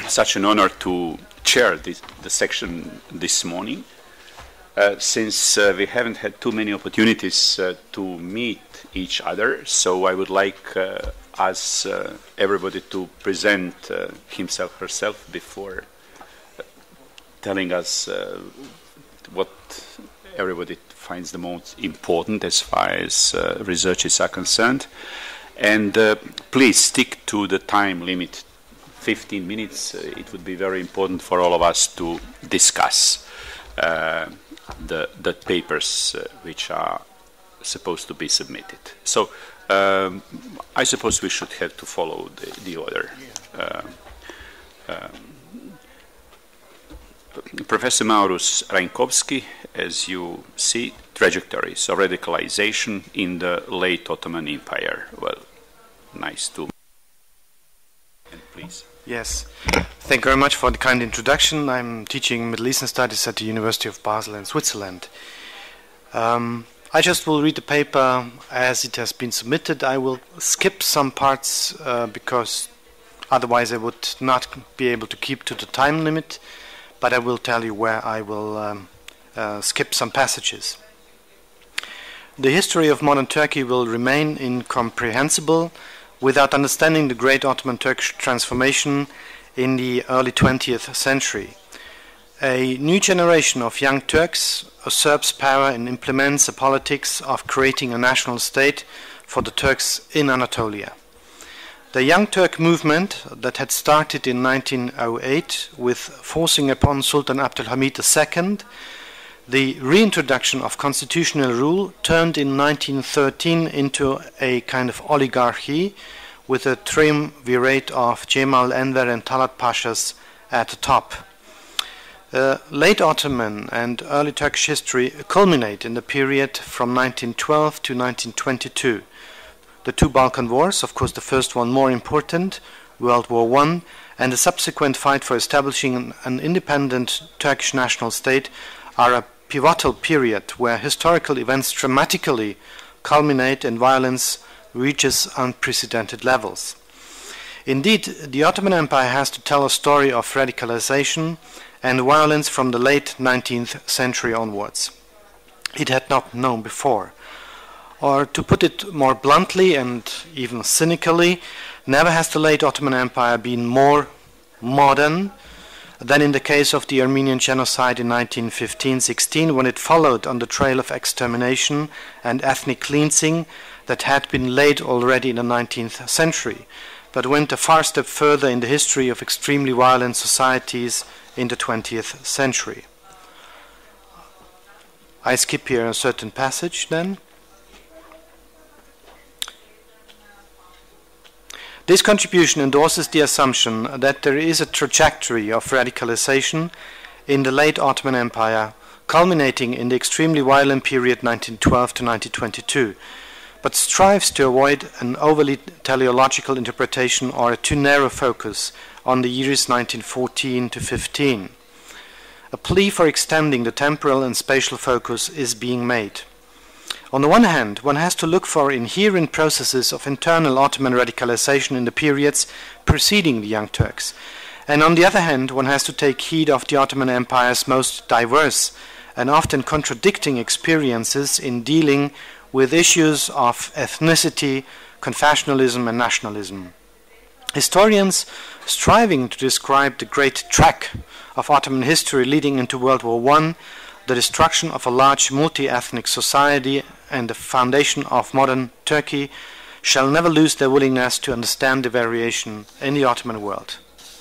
such an honor to chair the section this morning, since we haven't had too many opportunities to meet each other. So I would like everybody to present himself, herself, before telling us what everybody finds the most important as far as researches are concerned. And please stick to the time limit, 15 minutes. It would be very important for all of us to discuss the papers which are supposed to be submitted. So I suppose we should have to follow the order. Professor Maurus Rajnkowski, as you see, trajectories of radicalization in the late Ottoman Empire. Well, nice to meet you. And please. Yes, thank you very much for the kind introduction. I'm teaching Middle Eastern Studies at the University of Basel in Switzerland. I just will read the paper as it has been submitted. I will skip some parts because otherwise I would not be able to keep to the time limit, but I will tell you where I will skip some passages. The history of modern Turkey will remain incomprehensible without understanding the great Ottoman Turkish transformation in the early 20th century. A new generation of young Turks usurps power and implements a politics of creating a national state for the Turks in Anatolia. The Young Turk movement that had started in 1908 with forcing upon Sultan Abdulhamid II the reintroduction of constitutional rule turned in 1913 into a kind of oligarchy with a triumvirate of Cemal Enver and Talat Pashas at the top. Late Ottoman and early Turkish history culminate in the period from 1912 to 1922. The two Balkan Wars, of course the first one more important, World War I, and the subsequent fight for establishing an independent Turkish national state are a pivotal period where historical events dramatically culminate and violence reaches unprecedented levels. Indeed, the Ottoman Empire has to tell a story of radicalization and violence from the late 19th century onwards. It had not known before. Or to put it more bluntly and even cynically, never has the late Ottoman Empire been more modern than in the case of the Armenian genocide in 1915-16, when it followed on the trail of extermination and ethnic cleansing that had been laid already in the 19th century, but went a far step further in the history of extremely violent societies in the 20th century. I skip here a certain passage then. This contribution endorses the assumption that there is a trajectory of radicalization in the late Ottoman Empire, culminating in the extremely violent period 1912 to 1922, but strives to avoid an overly teleological interpretation or a too narrow focus on the years 1914 to 15. A plea for extending the temporal and spatial focus is being made. On the one hand, one has to look for inherent processes of internal Ottoman radicalization in the periods preceding the Young Turks, and on the other hand, one has to take heed of the Ottoman Empire's most diverse and often contradicting experiences in dealing with issues of ethnicity, confessionalism, and nationalism. Historians striving to describe the great track of Ottoman history leading into World War I, the destruction of a large multi-ethnic society and the foundation of modern Turkey, shall never lose their willingness to understand the variation in the Ottoman world.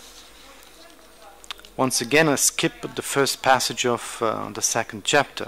Once again, I skip the first passage of the second chapter.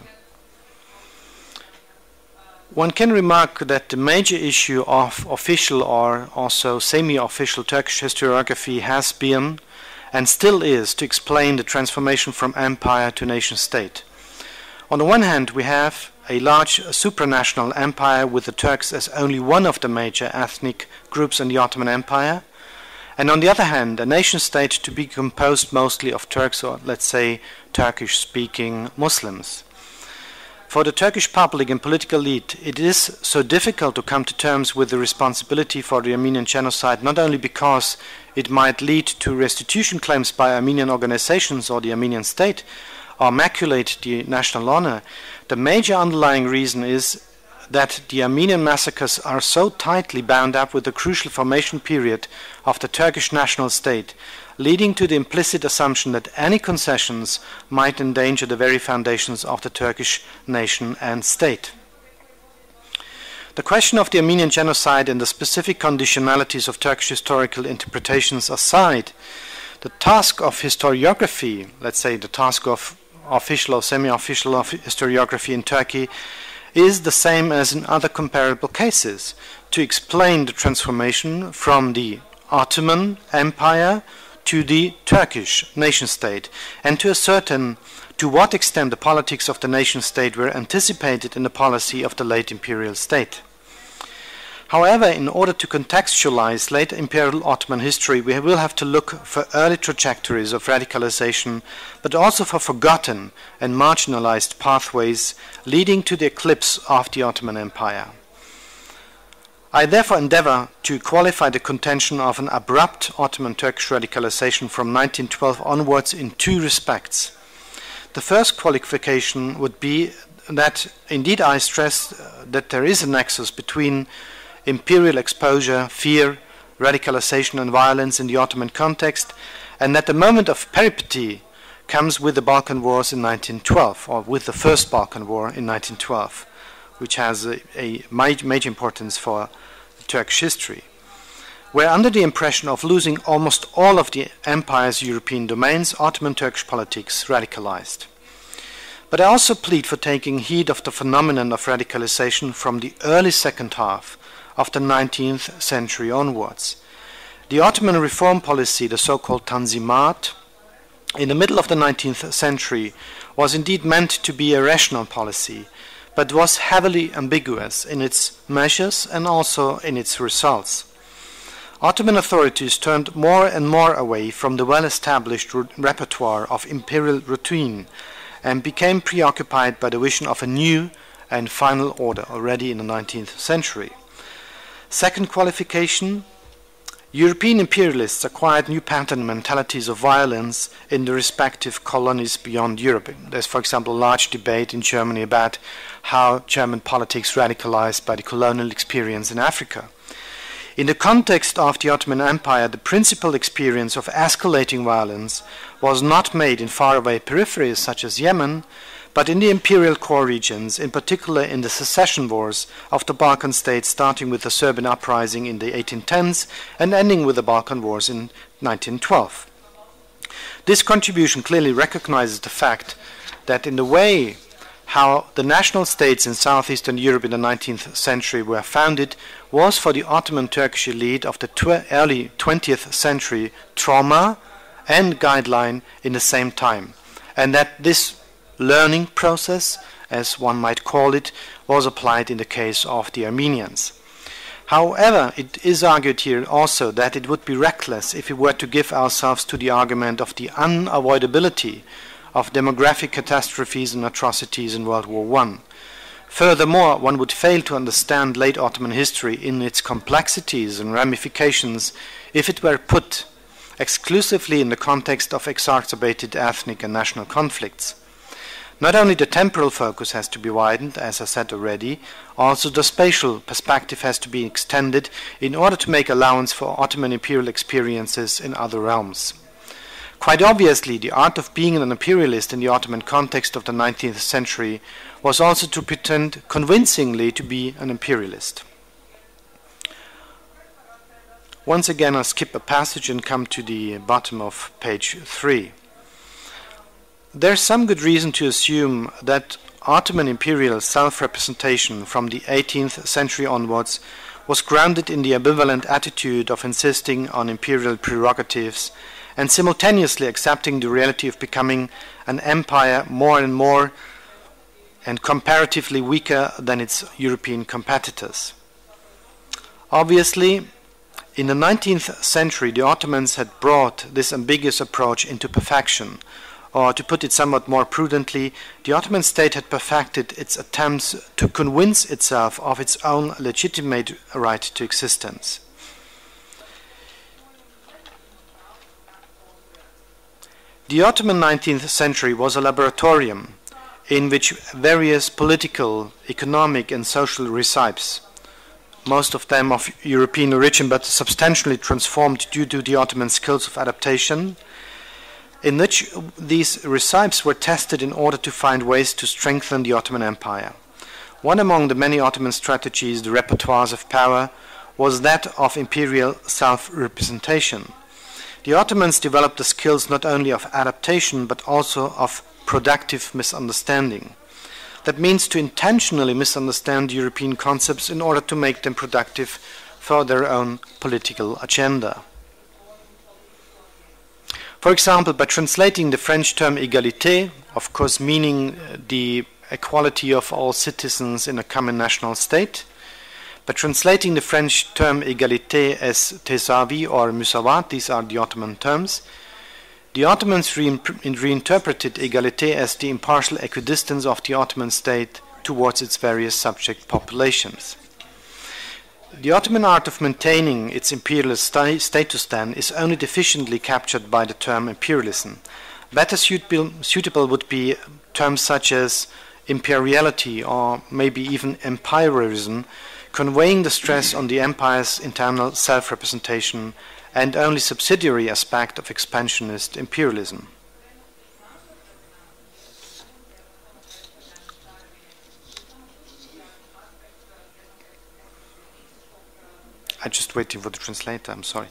One can remark that the major issue of official or also semi-official Turkish historiography has been and still is to explain the transformation from empire to nation-state. On the one hand, we have a large supranational empire with the Turks as only one of the major ethnic groups in the Ottoman Empire, and on the other hand, a nation-state to be composed mostly of Turks or, let's say, Turkish-speaking Muslims. For the Turkish public and political elite, it is so difficult to come to terms with the responsibility for the Armenian genocide, not only because it might lead to restitution claims by Armenian organizations or the Armenian state, or maculate the national honor. The major underlying reason is that the Armenian massacres are so tightly bound up with the crucial formation period of the Turkish national state, leading to the implicit assumption that any concessions might endanger the very foundations of the Turkish nation and state. The question of the Armenian genocide and the specific conditionalities of Turkish historical interpretations aside, the task of historiography, let's say the task of official or semi-official historiography in Turkey, is the same as in other comparable cases, to explain the transformation from the Ottoman Empire to the Turkish nation-state, and to ascertain to what extent the politics of the nation-state were anticipated in the policy of the late imperial state. However, in order to contextualize late imperial Ottoman history, we will have to look for early trajectories of radicalization, but also for forgotten and marginalized pathways leading to the eclipse of the Ottoman Empire. I therefore endeavor to qualify the contention of an abrupt Ottoman-Turkish radicalization from 1912 onwards in two respects. The first qualification would be that indeed I stress that there is a nexus between imperial exposure, fear, radicalization and violence in the Ottoman context, and that the moment of peripety comes with the Balkan Wars in 1912, or with the First Balkan War in 1912, which has a major importance for Turkish history, where under the impression of losing almost all of the empire's European domains, Ottoman Turkish politics radicalized. But I also plead for taking heed of the phenomenon of radicalization from the early second half of the 19th century onwards. The Ottoman reform policy, the so-called Tanzimat, in the middle of the 19th century was indeed meant to be a rational policy, but was heavily ambiguous in its measures and also in its results. Ottoman authorities turned more and more away from the well-established repertoire of imperial routine and became preoccupied by the vision of a new and final order already in the 19th century. Second qualification, European imperialists acquired new pattern mentalities of violence in the respective colonies beyond Europe. There's, for example, a large debate in Germany about how German politics radicalized by the colonial experience in Africa. In the context of the Ottoman Empire, the principal experience of escalating violence was not made in faraway peripheries such as Yemen, but in the imperial core regions, in particular in the secession wars of the Balkan states, starting with the Serbian uprising in the 1810s and ending with the Balkan Wars in 1912. This contribution clearly recognizes the fact that in the way how the national states in southeastern Europe in the 19th century were founded was for the Ottoman Turkish elite of the early 20th century trauma and guideline in the same time, and that this learning process, as one might call it, was applied in the case of the Armenians. However, it is argued here also that it would be reckless if we were to give ourselves to the argument of the unavoidability of demographic catastrophes and atrocities in World War I. Furthermore, one would fail to understand late Ottoman history in its complexities and ramifications if it were put exclusively in the context of exacerbated ethnic and national conflicts. Not only the temporal focus has to be widened, as I said already, also the spatial perspective has to be extended in order to make allowance for Ottoman imperial experiences in other realms. Quite obviously, the art of being an imperialist in the Ottoman context of the 19th century was also to pretend convincingly to be an imperialist. Once again, I'll skip a passage and come to the bottom of page 3. There's some good reason to assume that Ottoman imperial self-representation from the 18th century onwards was grounded in the ambivalent attitude of insisting on imperial prerogatives and simultaneously accepting the reality of becoming an empire more and more and comparatively weaker than its European competitors. Obviously, in the 19th century, the Ottomans had brought this ambiguous approach into perfection, Or to put it somewhat more prudently, the Ottoman state had perfected its attempts to convince itself of its own legitimate right to existence. The Ottoman 19th century was a laboratorium in which various political, economic and social recipes, most of them of European origin but substantially transformed due to the Ottoman skills of adaptation, in which these recipes were tested in order to find ways to strengthen the Ottoman Empire. One among the many Ottoman strategies, the repertoires of power, was that of imperial self-representation. The Ottomans developed the skills not only of adaptation but also of productive misunderstanding. That means to intentionally misunderstand European concepts in order to make them productive for their own political agenda. For example, by translating the French term égalité, of course meaning the equality of all citizens in a common national state, by translating the French term égalité as tesavi or musawat, these are the Ottoman terms, the Ottomans reinterpreted égalité as the impartial equidistance of the Ottoman state towards its various subject populations. The Ottoman art of maintaining its imperialist status then is only deficiently captured by the term imperialism. Better suitable would be terms such as imperiality or maybe even empirism, conveying the stress on the empire's internal self-representation and only subsidiary aspect of expansionist imperialism. I'm just waiting for the translator, I'm sorry.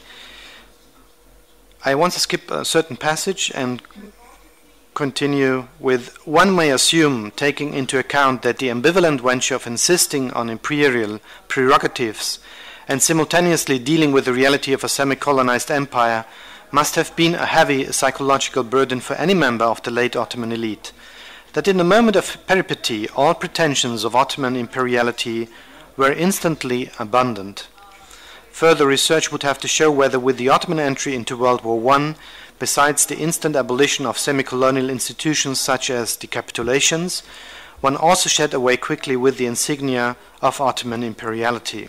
I want to skip a certain passage and continue with, one may assume, taking into account that the ambivalent venture of insisting on imperial prerogatives and simultaneously dealing with the reality of a semi-colonized empire must have been a heavy psychological burden for any member of the late Ottoman elite, that in the moment of peripety all pretensions of Ottoman imperiality were instantly abandoned. Further research would have to show whether with the Ottoman entry into World War I, besides the instant abolition of semi-colonial institutions such as the capitulations, one also shed away quickly with the insignia of Ottoman imperiality.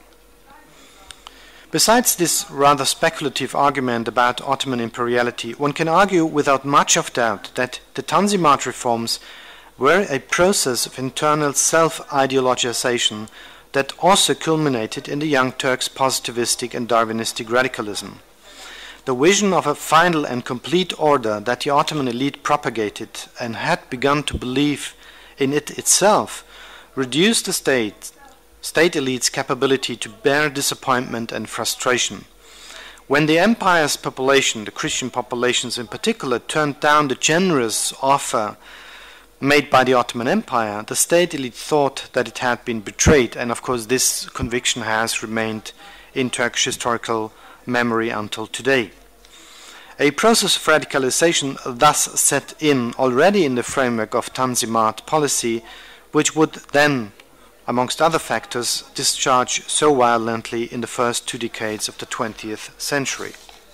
Besides this rather speculative argument about Ottoman imperiality, one can argue without much of doubt that the Tanzimat reforms were a process of internal self-ideologization that also culminated in the Young Turks' positivistic and Darwinistic radicalism. The vision of a final and complete order that the Ottoman elite propagated and had begun to believe in it itself reduced the state elite's capability to bear disappointment and frustration. When the empire's population, the Christian populations in particular, turned down the generous offer made by the Ottoman Empire, the state elite thought that it had been betrayed, and of course this conviction has remained in Turkish historical memory until today. A process of radicalization thus set in already in the framework of Tanzimat policy, which would then, amongst other factors, discharge so violently in the first 2 decades of the 20th century.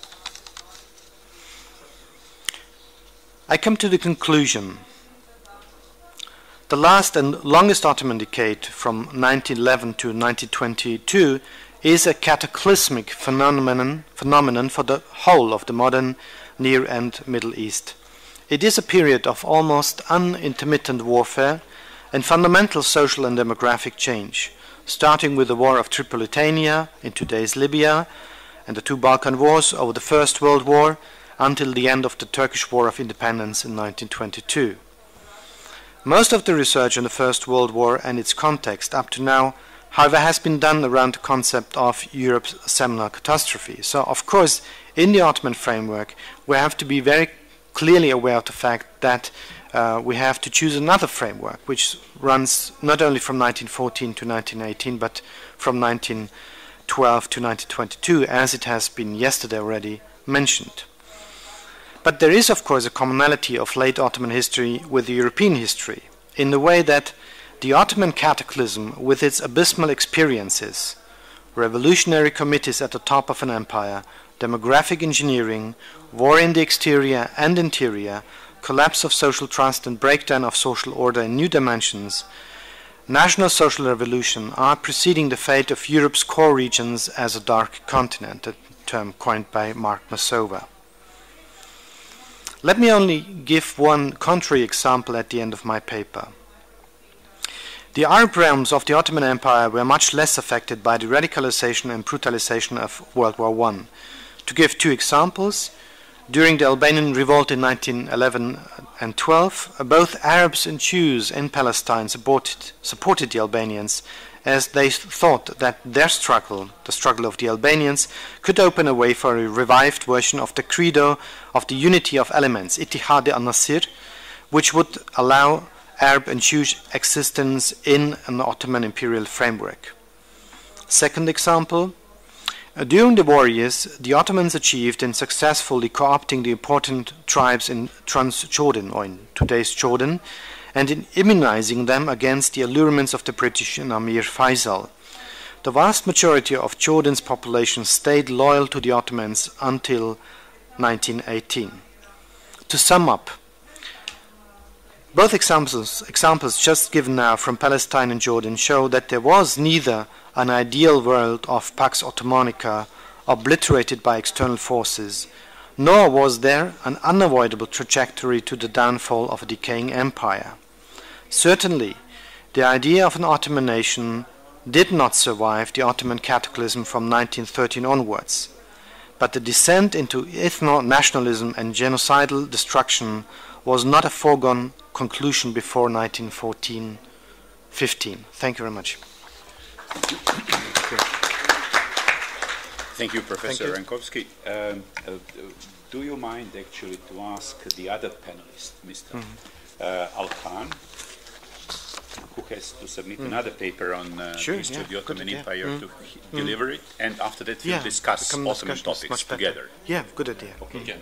I come to the conclusion. The last and longest Ottoman decade, from 1911 to 1922, is a cataclysmic phenomenon for the whole of the modern Near and Middle East. It is a period of almost unintermittent warfare and fundamental social and demographic change, starting with the War of Tripolitania in today's Libya and the 2 Balkan Wars over the First World War until the end of the Turkish War of Independence in 1922. Most of the research on the First World War and its context up to now, however, has been done around the concept of Europe's seminal catastrophe. So, of course, in the Ottoman framework, we have to be very clearly aware of the fact that we have to choose another framework, which runs not only from 1914 to 1918, but from 1912 to 1922, as it has been yesterday already mentioned. But there is, of course, a commonality of late Ottoman history with the European history, in the way that the Ottoman cataclysm, with its abysmal experiences, revolutionary committees at the top of an empire, demographic engineering, war in the exterior and interior, collapse of social trust and breakdown of social order in new dimensions, national social revolution are preceding the fate of Europe's core regions as a dark continent, a term coined by Mark Masova. Let me only give one contrary example at the end of my paper. The Arab realms of the Ottoman Empire were much less affected by the radicalization and brutalization of World War I. To give two examples, during the Albanian revolt in 1911 and 12, both Arabs and Jews in Palestine supported the Albanians, as they thought that their struggle, the struggle of the Albanians, could open a way for a revived version of the credo of the unity of elements, Ittihad al-Nasir, which would allow Arab and Jewish existence in an Ottoman imperial framework. Second example, during the war years, the Ottomans achieved in successfully co-opting the important tribes in Transjordan, or in today's Jordan, and in immunizing them against the allurements of the British and Amir Faisal. The vast majority of Jordan's population stayed loyal to the Ottomans until 1918. To sum up, both examples just given now from Palestine and Jordan show that there was neither an ideal world of Pax Ottomanica obliterated by external forces, nor was there an unavoidable trajectory to the downfall of a decaying empire. Certainly, the idea of an Ottoman nation did not survive the Ottoman cataclysm from 1913 onwards, but the descent into ethno-nationalism and genocidal destruction was not a foregone conclusion before 1914-15. Thank you very much. Thank you, Professor Rankowski. Do you mind actually to ask the other panelist, Mr. Alkan, who has to submit another paper on history of the Ottoman Empire to deliver it, and after that we'll discuss Ottoman topics together. Yeah, good idea. Okay.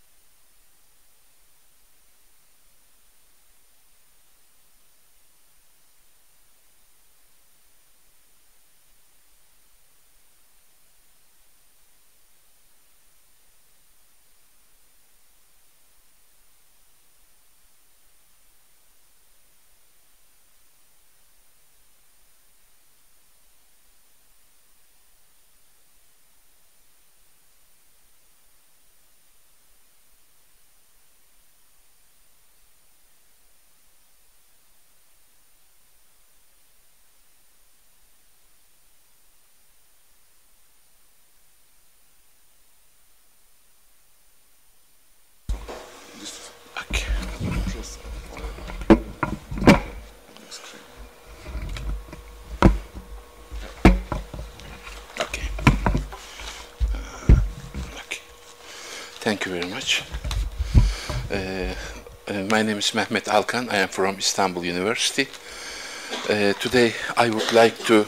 Thank you very much. My name is Mehmet Alkan. I am from Istanbul University. Today I would like to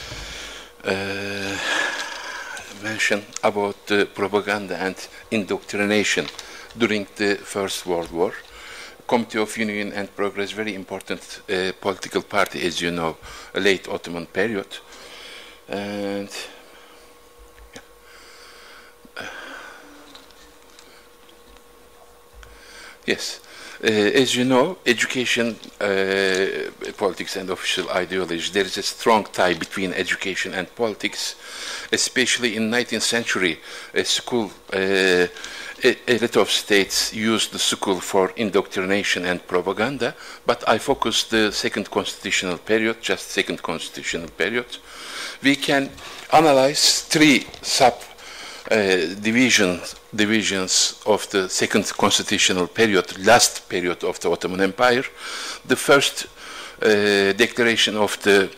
mention about the propaganda and indoctrination during the First World War. Committee of Union and Progress, very important political party, as you know, a late Ottoman period. And yes, as you know, education, politics and official ideology, there is a strong tie between education and politics, especially in 19th century. A lot of states used the school for indoctrination and propaganda, but I focus the second constitutional period, just second constitutional period. We can analyze three divisions of the second constitutional period, last period of the Ottoman Empire. The first declaration of the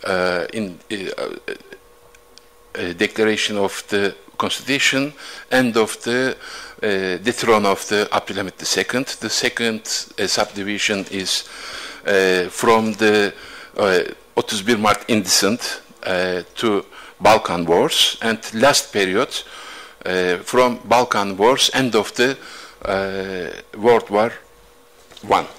declaration of the constitution, end of the dethrone of the Abdülhamid II. The second subdivision is from the 31 Mart Indecent to Balkan Wars, and last period from Balkan Wars, end of the World War I.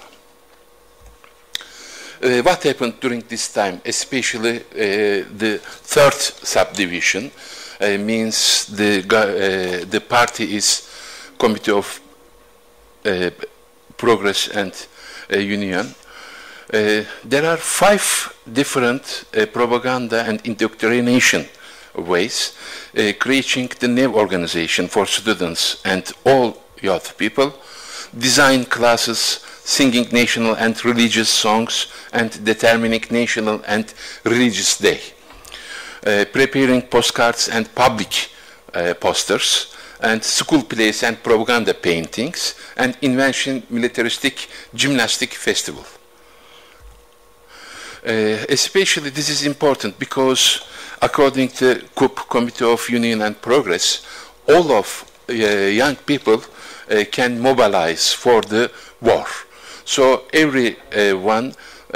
What happened during this time, especially the third subdivision, means the party is Committee of progress and union. There are 5 different propaganda and indoctrination ways creating the new organization for students and all youth people, design classes, singing national and religious songs, and determining national and religious day, preparing postcards and public posters, and school plays and propaganda paintings, and invention militaristic gymnastic festival. Especially this is important because according to CUP, Committee of Union and Progress, all of young people can mobilize for the war. So everyone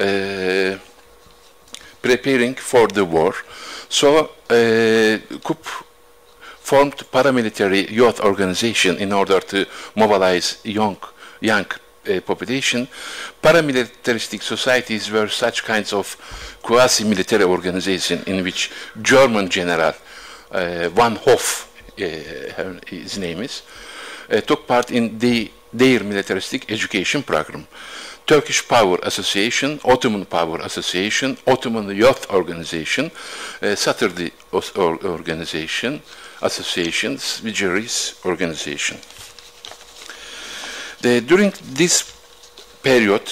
preparing for the war. So CUP formed paramilitary youth organization in order to mobilize young population. Paramilitaristic societies were such kinds of quasi-military organization in which German general Van Hoff, his name is, took part in their militaristic education program. Turkish Power Association, Ottoman Power Association, Ottoman Youth Organization, Saturday Organization, Associations, Vigeries Organization. During this period,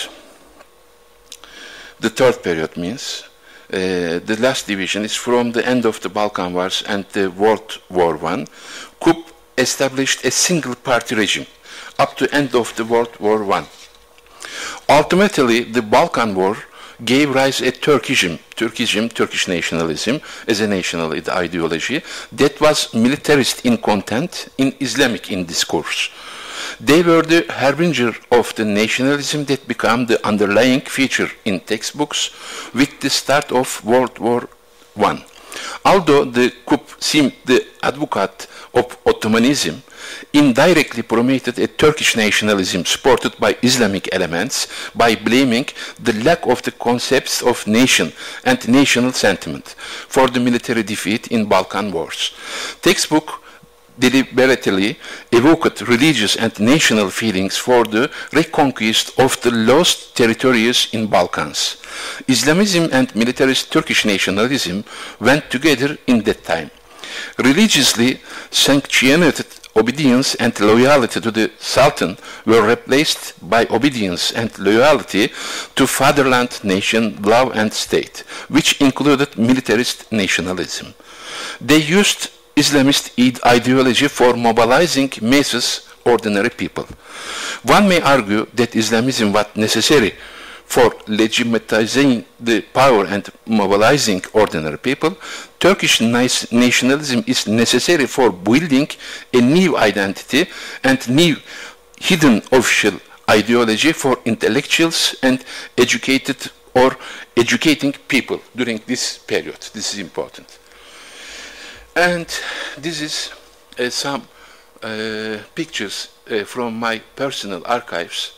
the third period means, the last division is from the end of the Balkan Wars and the World War I, CUP established a single-party regime up to end of the World War I. Ultimately, the Balkan War gave rise to Turkish nationalism as a national ideology that was militarist in content, in Islamic in discourse. They were the harbinger of the nationalism that became the underlying feature in textbooks with the start of World War I. Although the CUP seemed the advocate of Ottomanism, indirectly promoted a Turkish nationalism supported by Islamic elements by blaming the lack of the concepts of nation and national sentiment for the military defeat in Balkan wars. Textbook deliberately evoked religious and national feelings for the reconquest of the lost territories in Balkans. Islamism and militarist Turkish nationalism went together in that time. Religiously sanctioned obedience and loyalty to the Sultan were replaced by obedience and loyalty to fatherland, nation, law and state, which included militarist nationalism. They used Islamist ideology for mobilizing masses, ordinary people. One may argue that Islamism was necessary for legitimizing the power and mobilizing ordinary people. Turkish nationalism is necessary for building a new identity and new hidden official ideology for intellectuals and educated or educating people during this period. This is important. And this is some pictures from my personal archives.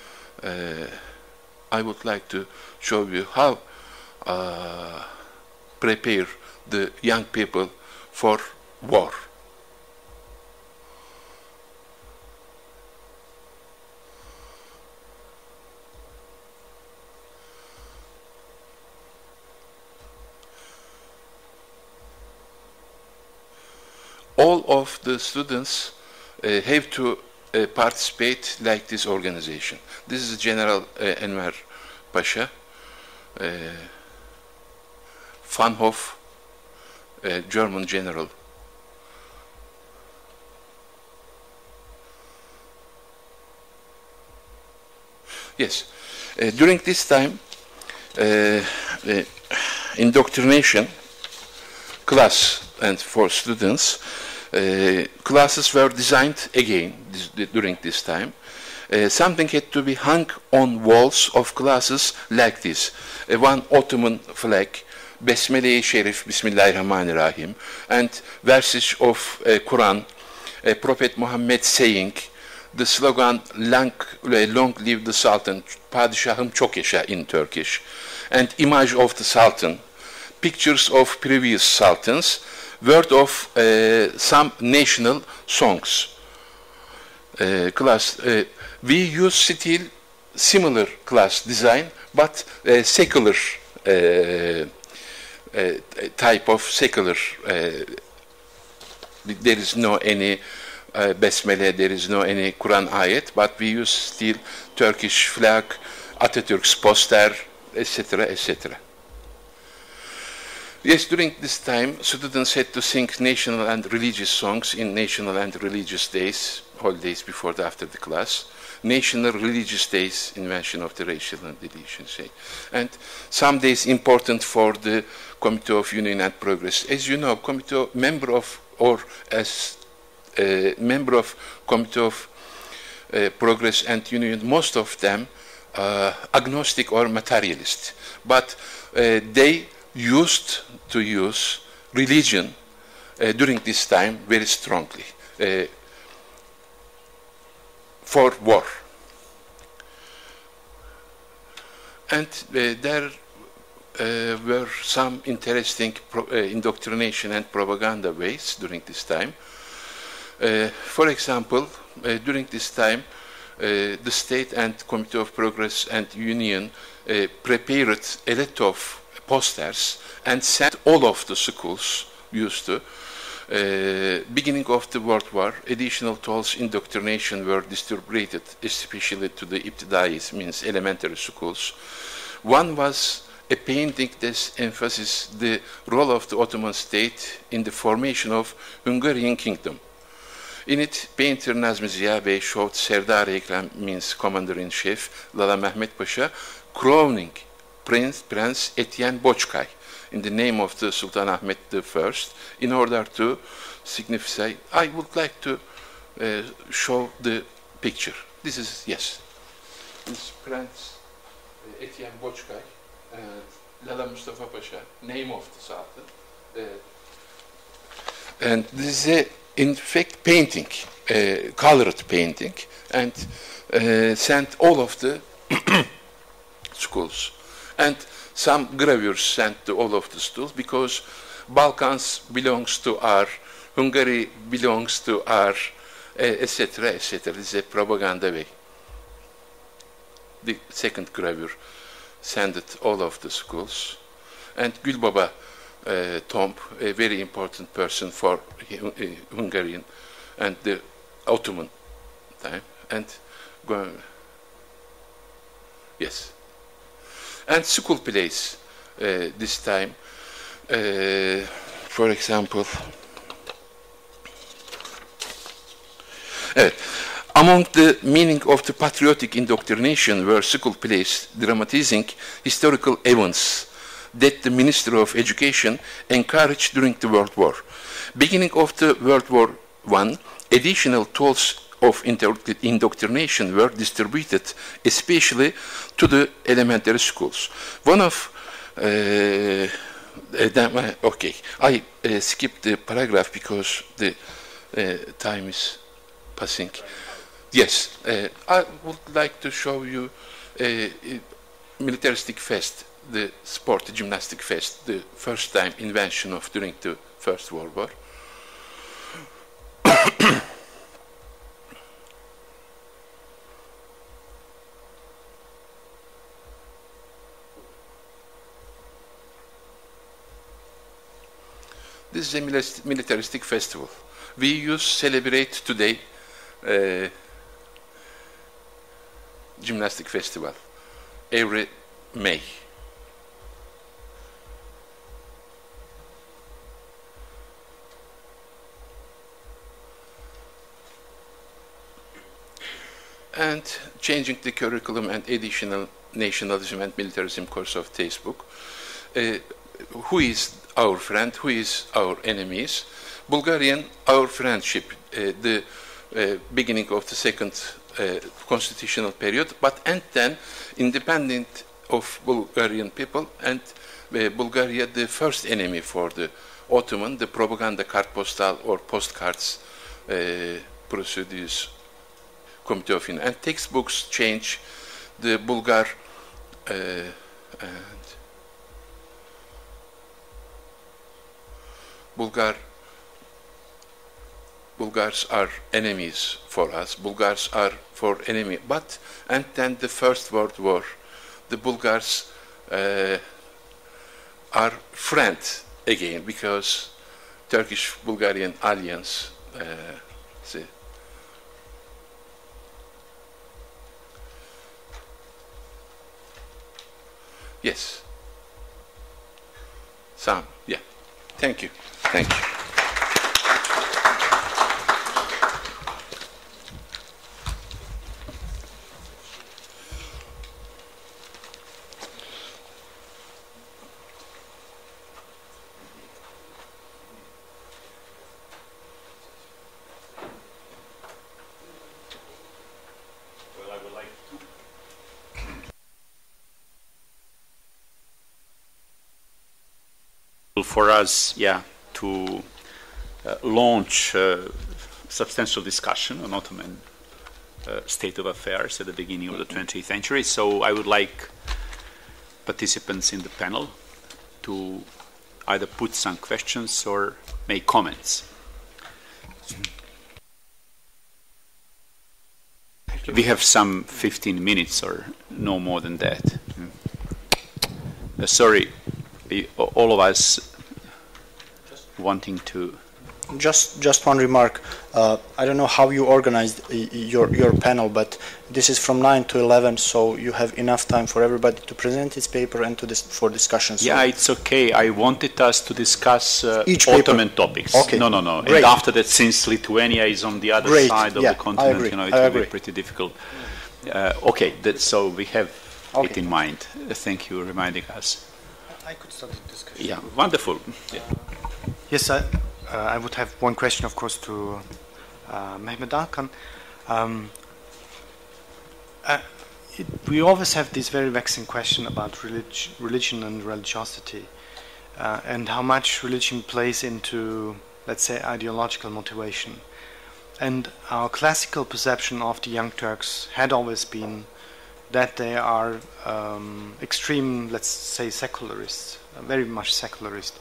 I would like to show you how prepare the young people for war. All of the students have to participate like this organization. This is General Enver Pasha, Van Hoff, German general. Yes, during this time, indoctrination class and for students, classes were designed again during this time. Something had to be hung on walls of classes like this. One Ottoman flag, Besmele-i Şerif, Bismillahirrahmanirrahim, and verses of Quran, Prophet Muhammad saying, the slogan, long live the Sultan, Padişahım çok yaşa in Turkish, and image of the Sultan, pictures of previous sultans, word of some national songs. class. We use still similar class design, but secular type of secular. There is no any besmele, there is no any Quran ayat, but we use still Turkish flag, Atatürk's poster, etc., etc. Yes, during this time, students had to sing national and religious songs in national and religious days, holidays before and after the class. National religious days, invention of the racial and deletion, say. And some days important for the Committee of Union and Progress. As you know, committee member of, or as member of Committee of Progress and Union, most of them agnostic or materialist. But they used to use religion during this time very strongly for war. And there were some interesting indoctrination and propaganda ways during this time. For example, during this time, the state and Committee of Progress and Union prepared a lot of posters and sent all of the schools used to. Beginning of the World War, additional tools indoctrination were distributed, especially to the ibtidais, means elementary schools. One was a painting that emphasizes the role of the Ottoman state in the formation of Hungarian kingdom. In it, painter Nazmi Ziya Bey showed Serdar Ekrem, means commander-in-chief, Lala Mehmet Pasha, crowning Prince Etienne Bochkay in the name of the Sultan Ahmet I, in order to signify. I would like to show the picture. This is, yes, this Prince Etienne Bochkay, Lala Mustafa Pasha, name of the Sultan. And this is a, in fact, painting, colored painting, and sent all of the schools. And some gravures sent to all of the schools, because Balkans belongs to our, Hungary belongs to our, etc., etc. This is a propaganda way. The second gravure sent it all of the schools. And Gülbaba tomb, a very important person for Hungarian and the Ottoman time. And yes. And school plays this time. For example, among the meaning of the patriotic indoctrination were school plays dramatizing historical events that the Minister of Education encouraged during the World War. Beginning of the World War I, additional tools of indoctrination were distributed, especially to the elementary schools. One of okay, I skipped the paragraph because the time is passing. Yes, I would like to show you a militaristic fest, the sport, the gymnastic fest, the first time invention of during the First World War. This is a militaristic festival. We celebrate today gymnastic festival every May. And changing the curriculum and additional nationalism and militarism course of textbook. Who is our friend, who is our enemies? Bulgarian, our friendship, the beginning of the second constitutional period, and then independent of Bulgarian people, and Bulgaria the first enemy for the Ottoman, the propaganda card postal or postcards procedures Committee of Union. And textbooks change the Bulgar and Bulgar Bulgars are enemies for us. Bulgars are for enemy. But and then the First World War, the Bulgars are friends again because Turkish-Bulgarian alliance. Yes. Sam. Yeah. Thank you. Thank you. For us, to launch a substantial discussion on Ottoman state of affairs at the beginning of the 20th century. So I would like participants in the panel to either put some questions or make comments. We have some 15 minutes or no more than that. Sorry, all of us wanting to... Just one remark. I don't know how you organized your panel, but this is from 9 to 11, so you have enough time for everybody to present its paper and for discussion. So yeah, it's okay. I wanted us to discuss each Ottoman topics. Okay. No. Great. And after that, since Lithuania is on the other Great. side of Yeah, the continent, I agree. it will be pretty difficult. Okay, so we have it in mind. Thank you for reminding us. I could start the discussion. Yeah, wonderful. Yeah. Yes, I would have one question, of course, to Mehmet Alkan. We always have this very vexing question about religion and religiosity, and how much religion plays into, let's say, ideological motivation. And our classical perception of the Young Turks had always been that they are extreme, let's say, secularists, very much secularist.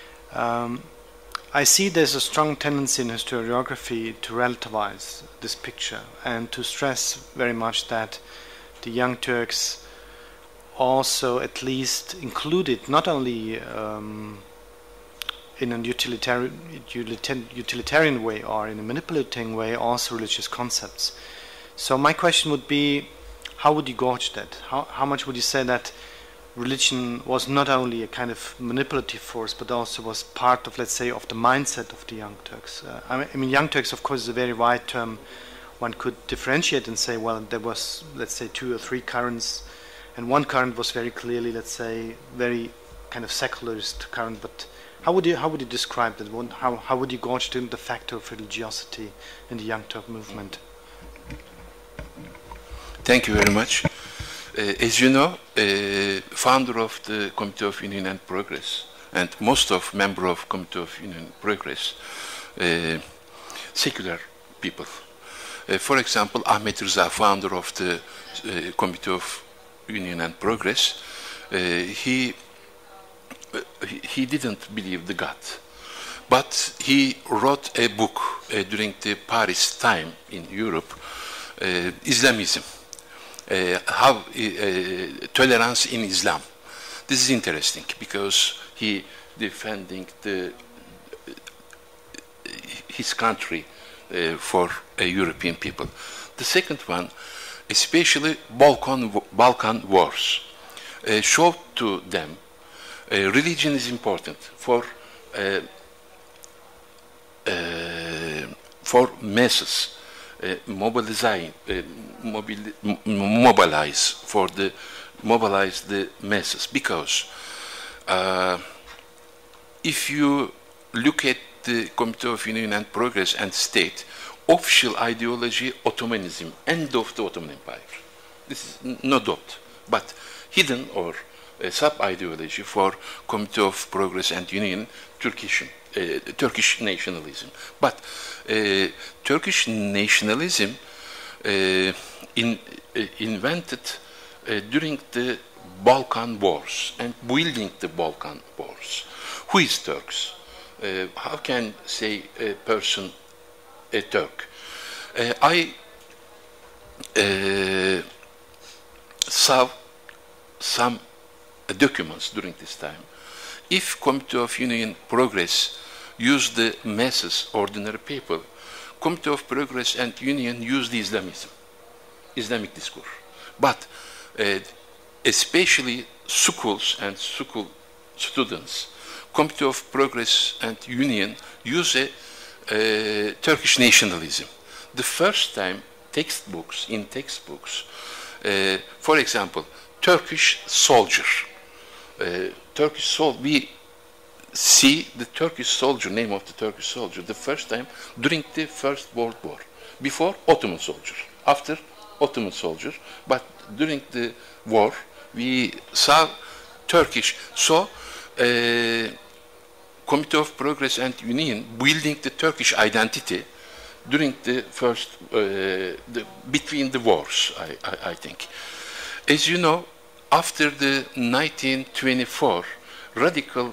I see there's a strong tendency in historiography to relativize this picture and to stress very much that the Young Turks also at least included not only in a utilitarian way or in a manipulating way also religious concepts. So my question would be, how would you gauge that? How much would you say that religion was not only a kind of manipulative force, but also was part of, let's say, of the mindset of the Young Turks? I mean, Young Turks, of course, is a very wide term. One could differentiate and say, well, there was, let's say, 2 or 3 currents, and one current was very clearly, let's say, very kind of secularist current. But how would you describe that? How would you gauge the factor of religiosity in the Young Turk movement? Thank you very much. As you know, founder of the Committee of Union and Progress, and most of member of Committee of Union and Progress, secular people. For example, Ahmet Rıza, founder of the Committee of Union and Progress, he didn't believe the God, but he wrote a book during the Paris time in Europe, Islamism. How tolerance in Islam. This is interesting because he defending his country for European people. The second one, especially Balkan wars, showed to them religion is important for masses. Mobilize the masses, because if you look at the Committee of Union and Progress and state official ideology, Ottomanism, end of the Ottoman Empire. This is no doubt, but hidden or sub-ideology for Committee of Progress and Union, Turkish nationalism. But Turkish nationalism invented during the Balkan Wars and building the Balkan Wars. Who is Turks? How can say a person a Turk. I saw some documents during this time. If Committee of Union Progress used the masses, ordinary people, Committee of Progress and Union used Islamism, Islamic discourse. But especially schools and school students, Committee of Progress and Union use a Turkish nationalism. The first time textbooks, for example, Turkish soldier, we see the Turkish soldier, name of the Turkish soldier, the first time during the First World War, before Ottoman soldier, after Ottoman soldier, but during the war, we saw Turkish. So, Committee of Progress and Union building the Turkish identity during the first, between the wars, I think. As you know, after the 1924 radical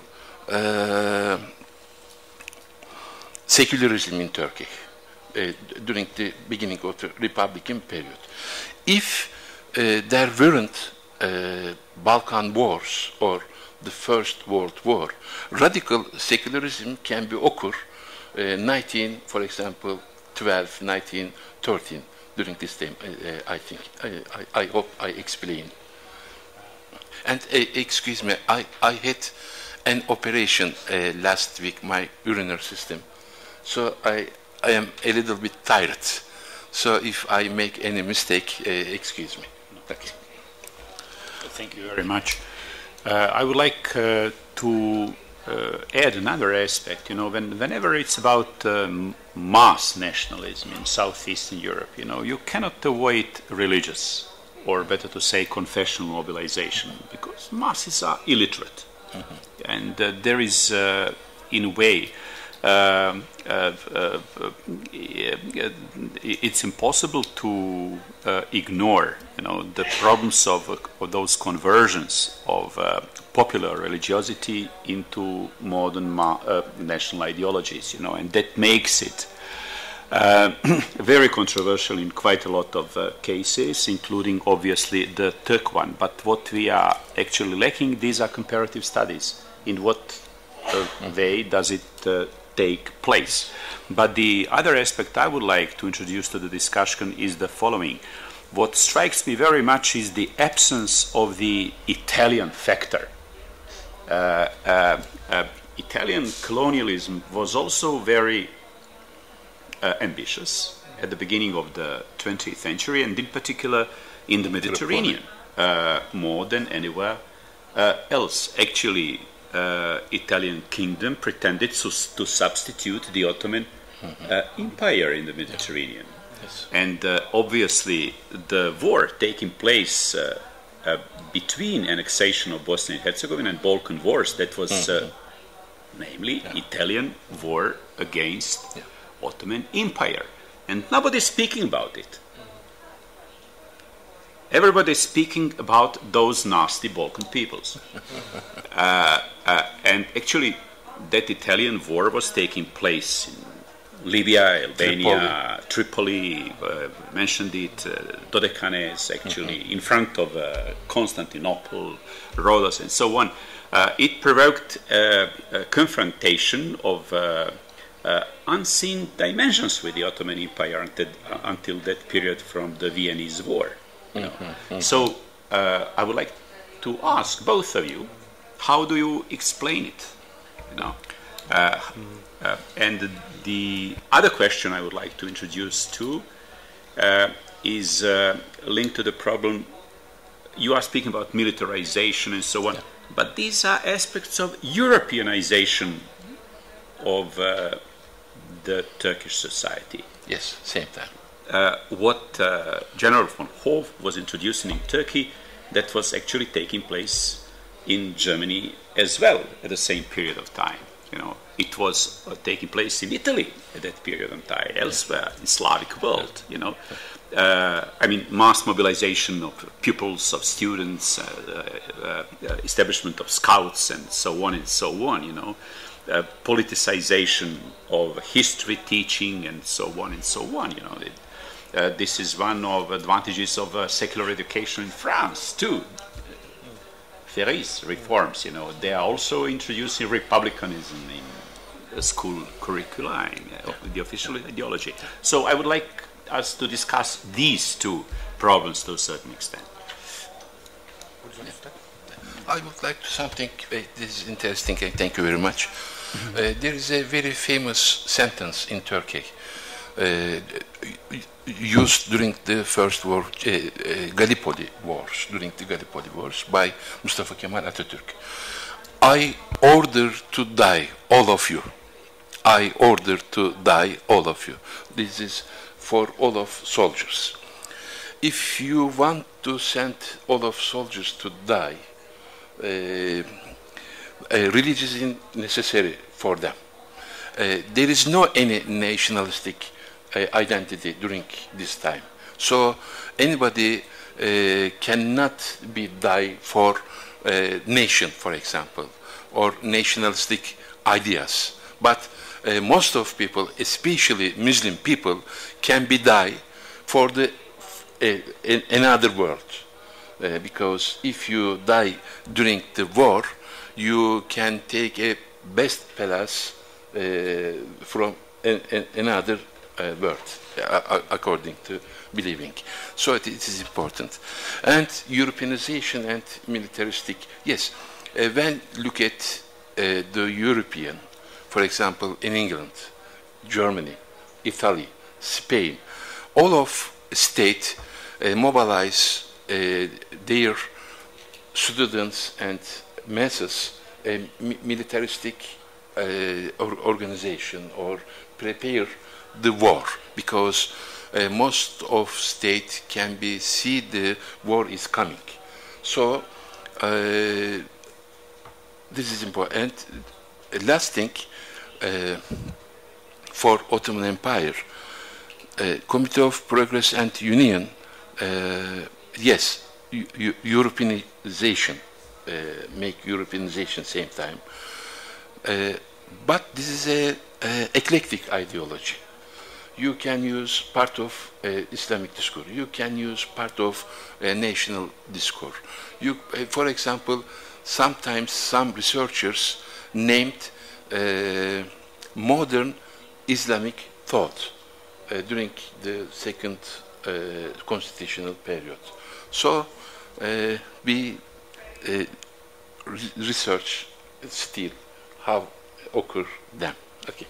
secularism in Turkey, during the beginning of the Republican period, if there weren't Balkan wars or the First World War, radical secularism can be occur for example, 1913, during this time, I think. I hope I explain. And excuse me, I had an operation last week, my urinary system. So I am a little bit tired. So if I make any mistake, excuse me. Okay. Thank you very much. I would like to add another aspect. You know, whenever it's about mass nationalism in Southeastern Europe, you know, you cannot avoid religious, or better to say, confessional mobilization, because masses are illiterate, and there is, in a way, it's impossible to ignore, you know, the problems of those conversions of popular religiosity into modern national ideologies, you know, and that makes it very controversial in quite a lot of cases, including obviously the Turk one. But what we are actually lacking, these are comparative studies. In what way does it take place? But the other aspect I would like to introduce to the discussion is the following. What strikes me very much is the absence of the Italian factor. Italian colonialism was also very ambitious at the beginning of the 20th century, and in particular in the Mediterranean, more than anywhere else. Actually, Italian kingdom pretended to substitute the Ottoman Empire in the Mediterranean. Yes. And obviously the war taking place between annexation of Bosnia and Herzegovina and Balkan wars, that was namely Italian war against Ottoman Empire. And nobody's speaking about it. Everybody's speaking about those nasty Balkan peoples. And actually, that Italian war was taking place in Libya, Albania, Tripoli, mentioned it, Dodecanese, actually, in front of Constantinople, Rhodes, and so on. It provoked a confrontation of unseen dimensions with the Ottoman Empire until that period from the Viennese War. You know. So I would like to ask both of you, how do you explain it? You know, and the other question I would like to introduce too is linked to the problem. You are speaking about militarization and so on, but these are aspects of Europeanization of the Turkish society. Yes, same time. What General von Hoof was introducing in Turkey, that was actually taking place in Germany as well at the same period of time. You know, it was taking place in Italy at that period of time, elsewhere in Slavic world. You know, I mean, mass mobilization of pupils, of students, establishment of scouts, and so on and so on. You know, politicization of history teaching and so on and so on. You know, this is one of the advantages of secular education in France too. Ferry's reforms, you know, they are also introducing republicanism in school curricula, in the official ideology. So I would like us to discuss these two problems to a certain extent. I would like to something, this is interesting, thank you very much. There is a very famous sentence in Turkey used during the First War, Gallipoli Wars, during the Gallipoli Wars by Mustafa Kemal Atatürk. I order to die, all of you. I order to die, all of you. This is for all of soldiers. If you want to send all of soldiers to die, religion is necessary for them. There is no any nationalistic identity during this time. So anybody cannot be die for nation, for example, or nationalistic ideas. But most of people, especially Muslim people, can be die for the another world. Because if you die during the war, you can take a best palace from another world, according to believing. So it is important. And Europeanization and militaristic, yes, when look at the European, for example, in England, Germany, Italy, Spain, all of state mobilize their students and masses militaristic organization or prepare the war, because most of state can be see the war is coming. So this is important. And last thing, for Ottoman Empire, Committee of Progress and Union, yes, Europeanization, make Europeanization same time. But this is a eclectic ideology. You can use part of Islamic discourse. You can use part of national discourse. You, for example, sometimes some researchers named modern Islamic thought during the second constitutional period. So we research still how occur them. Okay.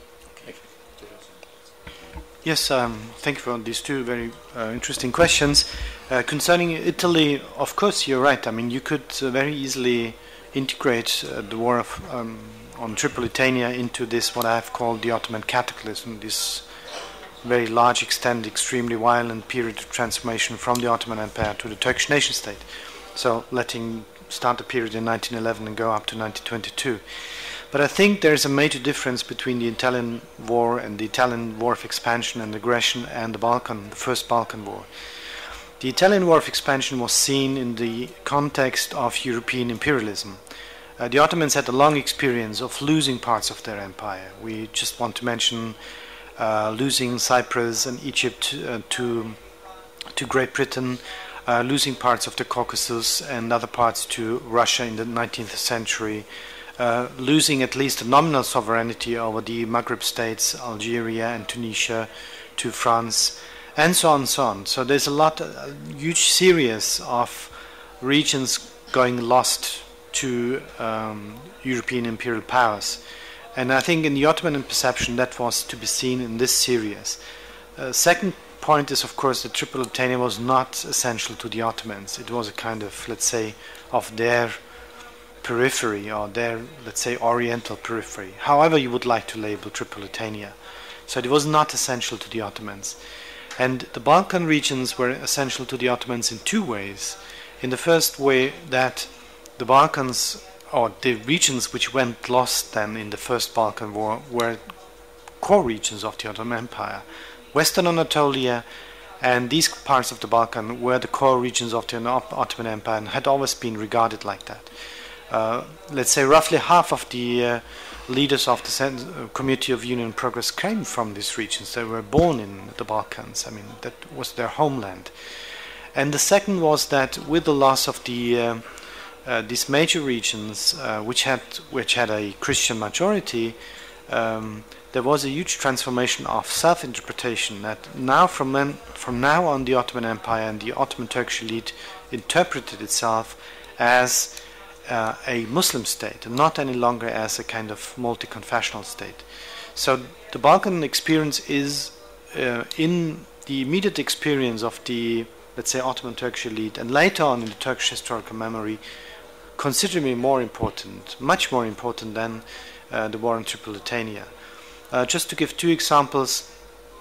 Yes, thank you for these two very interesting questions. Concerning Italy, of course, you're right. I mean, you could very easily integrate the war of, on Tripolitania into this, what I have called the Ottoman cataclysm, this very large extent, extremely violent period of transformation from the Ottoman Empire to the Turkish nation-state. So letting start the period in 1911 and go up to 1922. But I think there is a major difference between the Italian war and the Italian war of expansion and aggression and the first Balkan war. The Italian war of expansion was seen in the context of European imperialism. The Ottomans had a long experience of losing parts of their empire. We just want to mention losing Cyprus and Egypt to Great Britain, losing parts of the Caucasus and other parts to Russia in the 19th century, losing at least a nominal sovereignty over the Maghreb states, Algeria and Tunisia, to France, and so on and so on. So there's a huge series of regions going lost to European imperial powers. And I think in the Ottoman perception that was to be seen in this series. Second point is, of course, that Tripolitania was not essential to the Ottomans. It was a kind of, let's say, of their periphery, or their, let's say, oriental periphery, however you would like to label Tripolitania. So it was not essential to the Ottomans. And the Balkan regions were essential to the Ottomans in two ways. In the first way, that the Balkans, or the regions which went lost then in the first Balkan War, were core regions of the Ottoman Empire. Western Anatolia and these parts of the Balkan were the core regions of the Ottoman Empire and had always been regarded like that. Let's say roughly half of the leaders of the Community of Union and Progress came from these regions. They were born in the Balkans. I mean, that was their homeland. And the second was that with the loss of the these major regions, which had a Christian majority, there was a huge transformation of self-interpretation. That now, from now on, the Ottoman Empire and the Ottoman Turkish elite interpreted itself as a Muslim state, and not any longer as a kind of multi-confessional state. So the Balkan experience is in the immediate experience of the, let's say, Ottoman Turkish elite, and later on in the Turkish historical memory, considerably more important, much more important than the war in Tripolitania. Just to give two examples,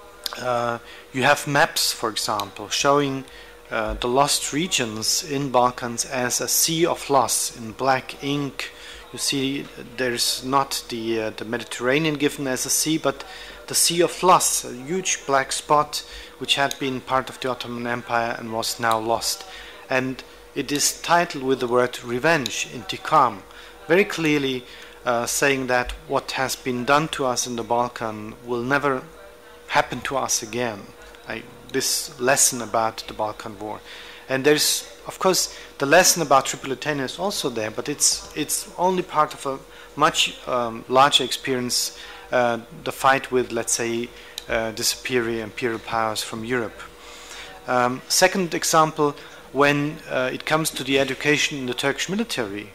you have maps, for example, showing the lost regions in Balkans as a sea of loss in black ink. You see there's not the Mediterranean given as a sea, but the Sea of Loss, a huge black spot which had been part of the Ottoman Empire and was now lost. And it is titled with the word revenge, intikam, very clearly saying that what has been done to us in the Balkan will never happen to us again. This lesson about the Balkan War. And there's, of course, the lesson about Tripolitania is also there, but it's only part of a much larger experience, the fight with, let's say, the superior imperial powers from Europe. Second example, when it comes to the education in the Turkish military,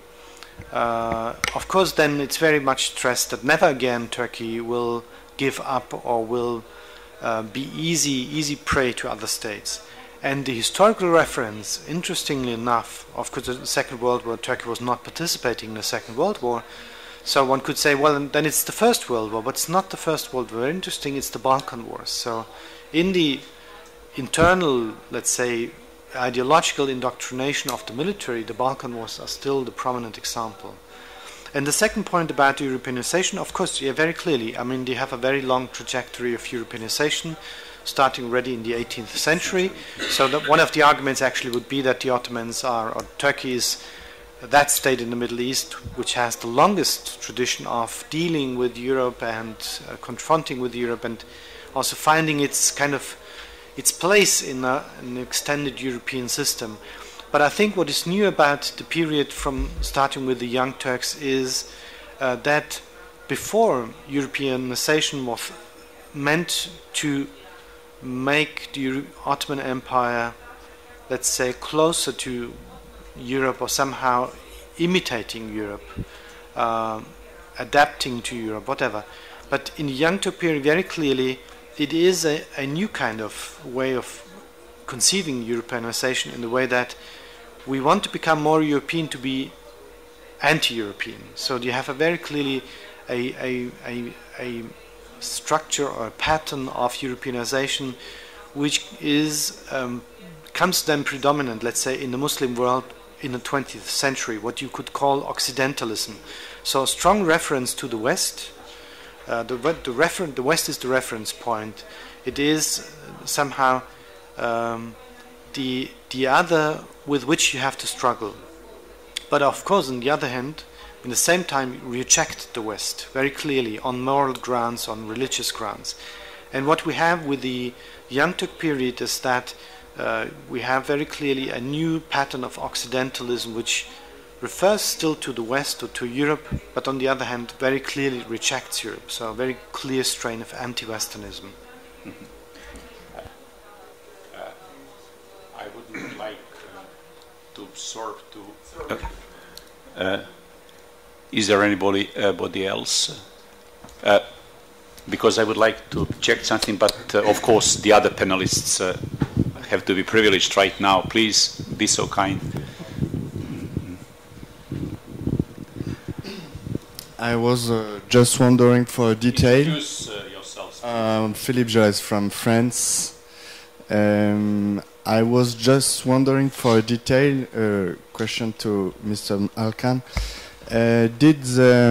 of course, then it's very much stressed that never again Turkey will give up or will be easy prey to other states. And the historical reference, interestingly enough, of course, the Second World War, Turkey was not participating in the Second World War, so one could say, well, then it's the First World War, but it's not the First World War. Very interesting, it's the Balkan Wars. So in the internal, let's say, ideological indoctrination of the military, the Balkan Wars are still the prominent example. And the second point about Europeanization, of course, yeah, very clearly, I mean, they have a very long trajectory of Europeanization, starting already in the 18th century. So that one of the arguments actually would be that the Ottomans or Turkey is that state in the Middle East which has the longest tradition of dealing with Europe and confronting with Europe, and also finding its kind of its place in an extended European system. But I think what is new about the period from starting with the Young Turks is that before, Europeanization was meant to make the Ottoman Empire, let's say, closer to Europe or somehow imitating Europe, adapting to Europe, whatever. But in the Young Turk period, very clearly, it is a new kind of way of conceiving Europeanization, in the way that we want to become more European to be anti-European. So you have a very clearly a structure or a pattern of Europeanization which is comes then predominant, let's say, in the Muslim world in the 20th century, what you could call Occidentalism. So a strong reference to the West. The West is the reference point. It is somehow the other with which you have to struggle. But of course, on the other hand, in the same time, reject the West very clearly on moral grounds, on religious grounds. And what we have with the Young Turk period is that we have very clearly a new pattern of Occidentalism which refers still to the West or to Europe, but on the other hand, very clearly rejects Europe. So a very clear strain of anti-Westernism. Mm-hmm. I would like to absorb to... is there anybody else? Because I would like to check something, but of course the other panelists have to be privileged right now. Please be so kind. I was just wondering for a detail. Introduce yourself. Philippe Jaurès from France. I was just wondering for a detail question to Mr. Alkan. Did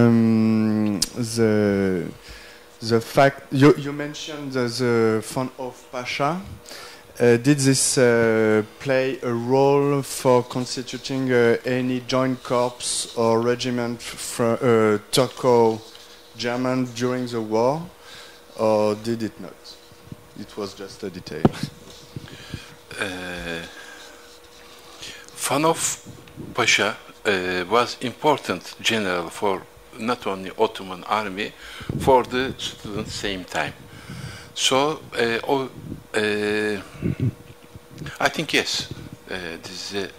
the fact you mentioned the Font of Pasha, did this play a role for constituting any joint corps or regiment from German during the war, or did it not? It was just a detail. Fanov Pasha was important general for not only Ottoman army, for the students same time. So I think yes, this is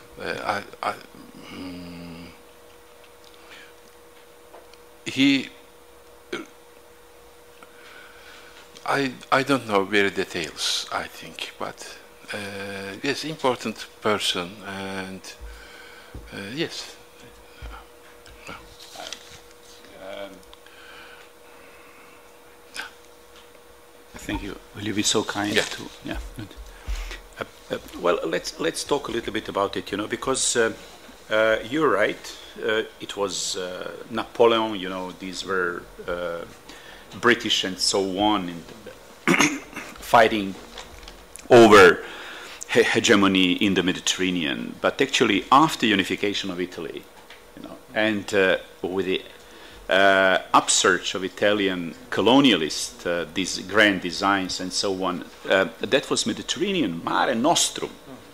I don't know very details, I think, but yes, important person, and yes. Thank you. Will you be so kind Yeah. to? Yeah. Well, let's talk a little bit about it. Because you're right. It was Napoleon. These were British and so on, fighting over hegemony in the Mediterranean. But actually, after unification of Italy, and with the upsurge of Italian colonialists, these grand designs and so on, that was Mediterranean, Mare Nostrum.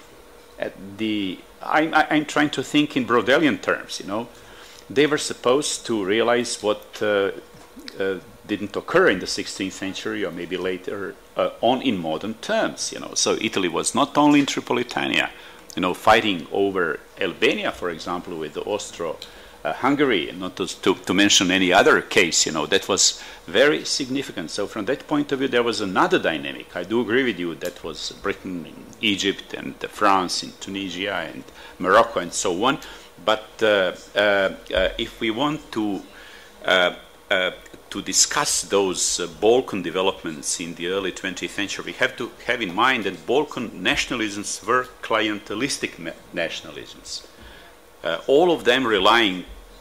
I'm trying to think in Brodelian terms, They were supposed to realize what didn't occur in the 16th century or maybe later on in modern terms, So Italy was not only in Tripolitania, fighting over Albania, for example, with the Austro-Hungary, and not to mention any other case, that was very significant. So from that point of view, there was another dynamic. I do agree with you, that was Britain, and Egypt, and France, and Tunisia, and Morocco, and so on. But if we want to discuss those Balkan developments in the early 20th century, we have to have in mind that Balkan nationalisms were clientelistic nationalisms. All of them relying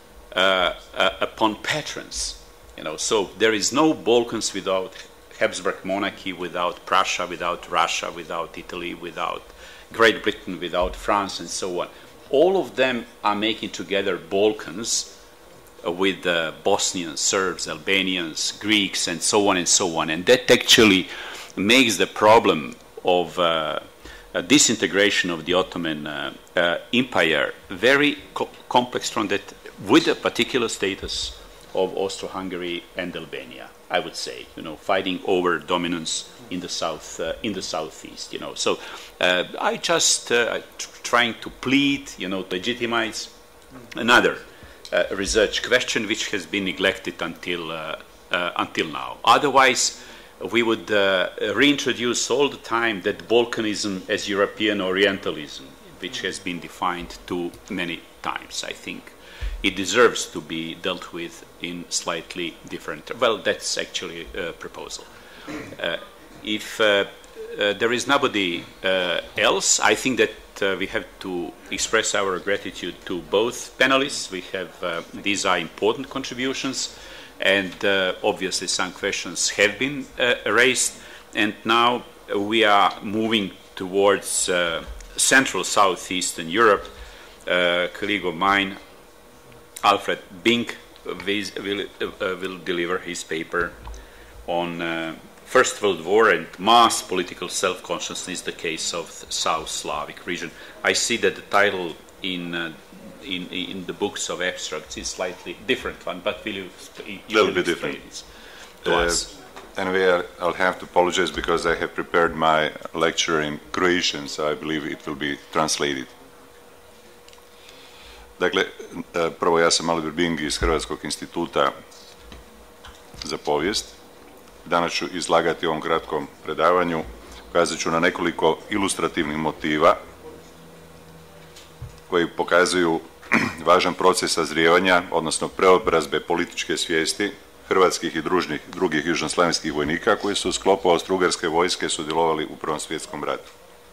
upon patrons, So there is no Balkans without Habsburg monarchy, without Prussia, without Russia, without Italy, without Great Britain, without France, and so on. All of them are making together Balkans with Bosnians, Serbs, Albanians, Greeks, and so on and so on. And that actually makes the problem of disintegration of the Ottoman Empire very complex from that, with a particular status of Austro-Hungary and Albania, I would say, fighting over dominance in the south, in the southeast, So I just trying to plead, legitimize another research question which has been neglected until now. Otherwise, we would reintroduce all the time that Balkanism as European Orientalism, which has been defined too many times. I think it deserves to be dealt with in slightly different. Well, that's actually a proposal. If there is nobody else, I think that we have to express our gratitude to both panelists. These are important contributions, and obviously some questions have been raised. And now we are moving towards Central Southeastern Europe. A colleague of mine, Alfred Bink, will deliver his paper on First World War and mass political self-consciousness, the case of the South Slavic region. I see that the title in the books of abstracts is slightly different one, but will you a little bit different to us? Anyway, I'll have to apologize because I have prepared my lecture in Croatian, so I believe it will be translated. Dakle, prvo ja sam Albert Bing iz Hrvatskog instituta za povijest. Danas ću izlagati u ovom kratkom predavanju, ukazat ću na nekoliko ilustrativnih motiva koji pokazuju važan proces sazrijevanja, odnosno preobrazbe političke svijesti hrvatskih i drugih južnoslavenskih vojnika koji su u sklopu austro-ugarske vojske sudjelovali u Prvom svjetskom ratu.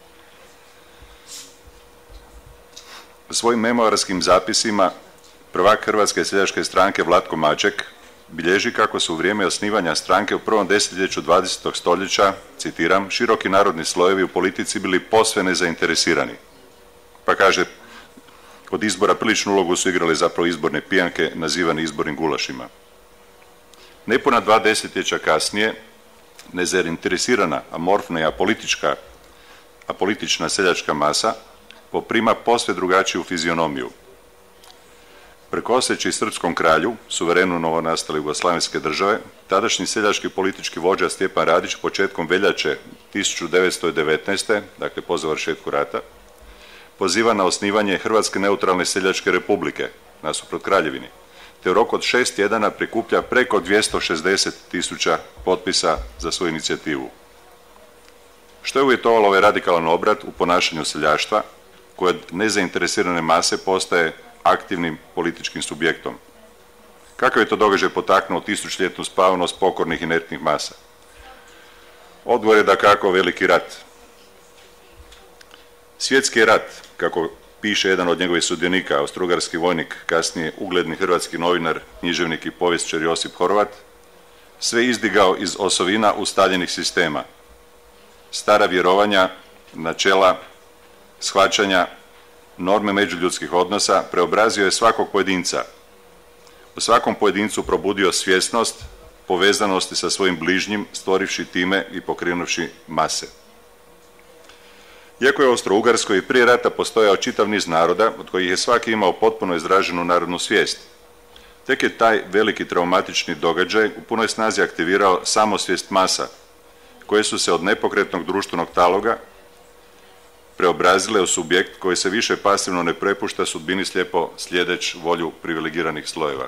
U svojim memoarskim zapisima prvak Hrvatske seljačke stranke Vlatko Maček bilježi kako su u vrijeme osnivanja stranke u prvom desetljeću 20. stoljeća, citiram, široki narodni slojevi u politici bili posve nezainteresirani. Pa kaže, kod izbora priličnu ulogu su igrali zapravo izborne pijanke nazivane izbornim gulašima. Nepuna 2 desetljeća kasnije, nezainteresirana, amorfna i apolitična seljačka masa poprima posve drugačiju fizionomiju. Prekoseći srpskom kralju, suverenu novonastale jugoslavenske države, tadašnji seljački politički vođa Stjepan Radić početkom veljače 1919. dakle po završetku rata, poziva na osnivanje Hrvatske neutralne seljačke republike nasuprot kraljevini, te u roku od 6 tjedana prikuplja preko 260.000 potpisa za svoju inicijativu. Što je uvjetovalo ovaj radikalan obrat u ponašanju seljaštva, koje od nezainteresirane mase postaje aktivnim političkim subjektom? Kakav je to događaj potaknuo tisućljetnu spavanost pokornih inertnih masa? Odgovor je dakako Veliki rat. Svjetski rat, kako piše jedan od njegovih sudionika, austrougarski vojnik, kasnije ugledni hrvatski novinar, književnik i povjesničar Josip Horvat, sve izdigao iz osovina ustaljenih sistema, stara vjerovanja, načela, shvaćanja, norme međuljudskih odnosa, preobrazio je svakog pojedinca. U svakom pojedincu probudio svjesnost povezanosti sa svojim bližnjim, stvorivši time i pokrenuvši mase. Iako je u Austro-Ugarskoj i prije rata postojao čitav niz naroda, od kojih je svaki imao potpuno izraženu narodnu svijest, tek je taj veliki traumatični događaj u punoj snazi aktivirao samosvijest masa, koje su se od nepokretnog društvenog taloga preobrazile u subjekt koji se više pasivno ne prepušta sudbini slijepo slijedeć volju privilegiranih slojeva.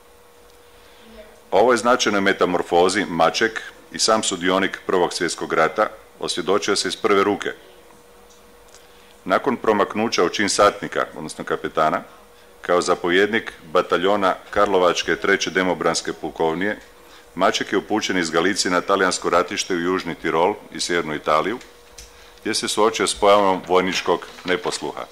O ovoj značajnoj metamorfozi Maček i sam sudionik Prvog svjetskog rata osvjedočio se iz prve ruke. Nakon promaknuća u čin satnika, odnosno kapetana, kao zapovjednik bataljona Karlovačke 3. demobranske pukovnije, Maček je upućen iz Galicije na talijansko ratište u Južni Tirol i Sjevernu Italiju, gdje se suočio s pojavom vojničkog neposluha.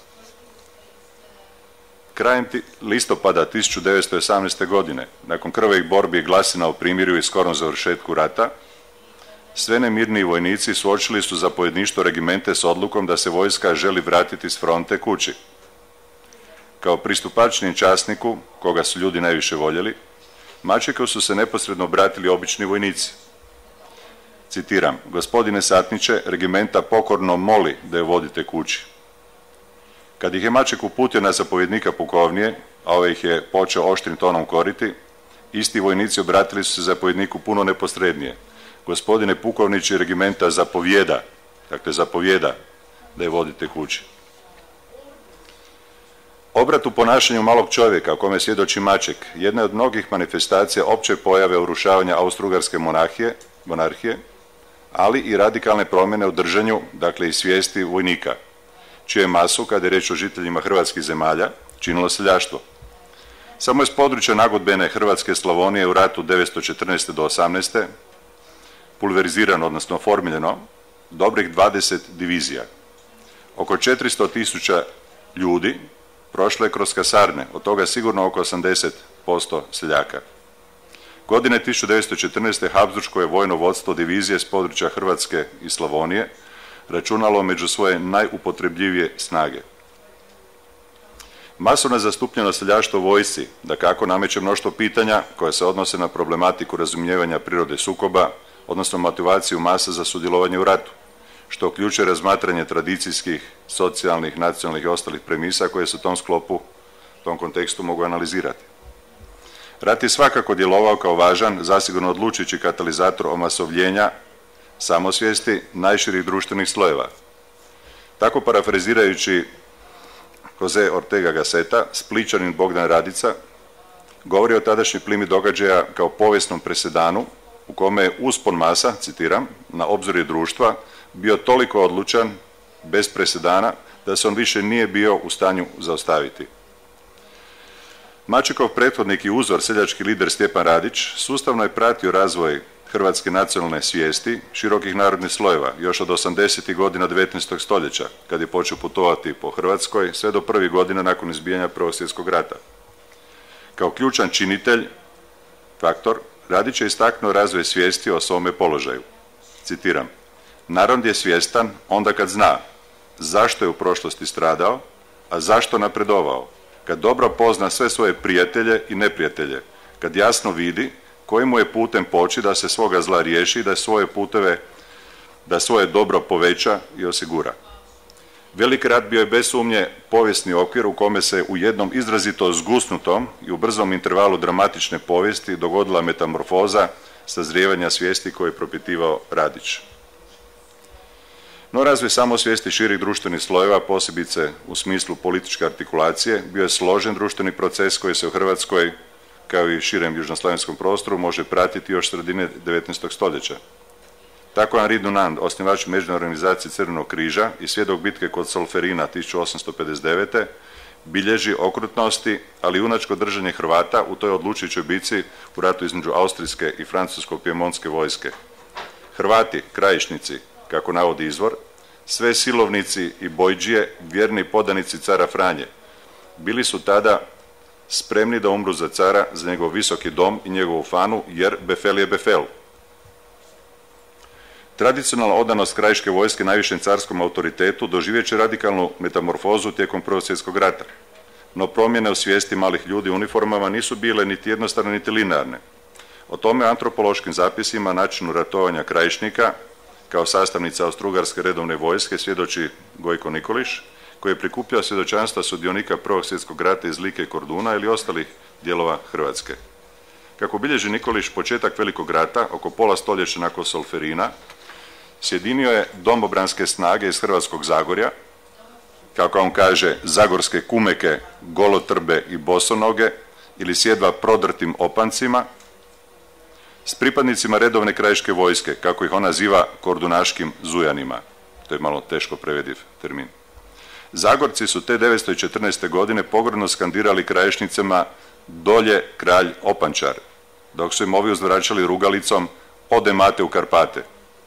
Krajem listopada 1918. godine, nakon krvavih borbi i glasina o primirju i skorom završetku rata, sve nemirniji vojnici suočili su zapovjedništvo regimente s odlukom da se vojska želi vratiti s fronte kući. Kao pristupačnijem časniku, koga su ljudi najviše voljeli, Mačeku su se neposredno obratili obični vojnici. Citiram: "Gospodine satniče, regimenta pokorno moli da je vodite kući." Kad ih je Maček uputio na zapovjednika pukovnije, a ovaj ih je počeo oštrim tonom koriti, isti vojnici obratili su se zapovjedniku puno neposrednije: "Gospodine pukovniče regimenta zapovjeda, dakle zapovjeda da je vodite kući." Obrat u ponašanju malog čovjeka o kome svjedoči Maček jedna je od mnogih manifestacija opće pojave urušavanja austrougarske monarhije, ali i radikalne promjene u držanju, dakle i svijesti vojnika, čiju je masu, kada je riječ o žiteljima hrvatskih zemalja, činilo seljaštvo. Samo iz područja nagodbene Hrvatske Slavonije u ratu 914. do 18. pulverizirano, odnosno oformljeno, dobrih 20 divizija. Oko 400.000 ljudi prošlo je kroz kasarne, od toga sigurno oko 80% seljaka. Godine 1914. Habsburško je vojno vodstvo divizije s područja Hrvatske i Slavonije računalo među svoje najupotrebljivije snage. Masovna zastupljenost seljaštva u vojsci dakako nameće mnoštvo pitanja koja se odnose na problematiku razumijevanja prirode sukoba, odnosno motivaciju masa za sudjelovanje u ratu, što uključuje razmatranje tradicijskih, socijalnih, nacionalnih i ostalih premisa koje se u tom sklopu, u tom kontekstu mogu analizirati. Rat je svakako djelovao kao važan, zasigurno odlučujući katalizator omasovljenja samosvijesti najširih društvenih slojeva. Tako parafrazirajući Jose Ortega Gasseta, Splićanin Bogdan Radica govori o tadašnjoj plimi događaja kao povijesnom presedanu u kome je uspon masa, citiram, na obzorje društva bio toliko odlučan, bez presedana, da se on više nije bio u stanju zaustaviti. Mačekov prethodnik i uzor, seljački lider Stjepan Radić, sustavno je pratio razvoj hrvatske nacionalne svijesti širokih narodnih slojeva još od 80. godina 19. stoljeća, kad je počeo putovati po Hrvatskoj, sve do prvih godina nakon izbijanja Prvog svjetskog rata. Kao ključan činitelj, faktor, Radić je istaknuo razvoj svijesti o svome položaju. Citiram: "Narod je svjestan onda kad zna zašto je u prošlosti stradao, a zašto napredovao, kad dobro pozna sve svoje prijatelje i neprijatelje, kad jasno vidi koji mu je putem poći da se svoga zla riješi, da svoje dobro poveća i osigura. Veliki rat bio je bez sumnje povijesni okvir u kome se u jednom izrazito zgusnutom i u brzom intervalu dramatične povijesti dogodila metamorfoza sazrijevanja svijesti koje je propitivao Radić. No razvoj samosvijesti širih društvenih slojeva, posebice u smislu političke artikulacije, bio je složen društveni proces koji se u Hrvatskoj, kao i širem južnoslavenskom prostoru, može pratiti još sredine 19. stoljeća. Tako Henri Dunant, osnivač Međunarodne organizacije Crvenog križa i svjedok bitke kod Solferina 1859. bilježi okrutnosti, ali i junačko držanje Hrvata u toj odlučujućoj bici u ratu između austrijske i francusko-pjemontske vojske. Hrvati, krajišnici, kako navodi izvor, sve silovnici i bojđije, vjerni podanici cara Franje, bili su tada spremni da umru za cara, za njegov visoki dom i njegovu fanu, jer befel je befel. Tradicionalna odanost krajiške vojske najvišem carskom autoritetu doživjet će radikalnu metamorfozu tijekom Prvog svjetskog rata. No promjene u svijesti malih ljudi u uniformama nisu bile niti jednostavne niti linearne. O tome antropološkim zapisima načinu ratovanja krajišnika kao sastavnica Austro-Ugarske redovne vojske svjedoči Gojko Nikoliš, koji je prikupljao svjedočanstva sudionika Prvog svjetskog rata iz Like i Korduna ili ostalih dijelova Hrvatske. Kako bilježi Nikoliš, početak Velikog rata, oko pola stoljeća nakon Solferina, sjedinio je domobranske snage iz Hrvatskog Zagorja, kako on kaže, zagorske kumeke, golotrbe i bosonoge, ili sjedva prodrtim opancima, s pripadnicima redovne krajiške vojske, kako ih on naziva kordunaškim zujanima. To je malo teško prevediv termin. Zagorci su te 914. godine pogrdno skandirali krajišnicama dolje kralj Opančar, dok su im ovi uzvraćali rugalicom ode mate u Karpate.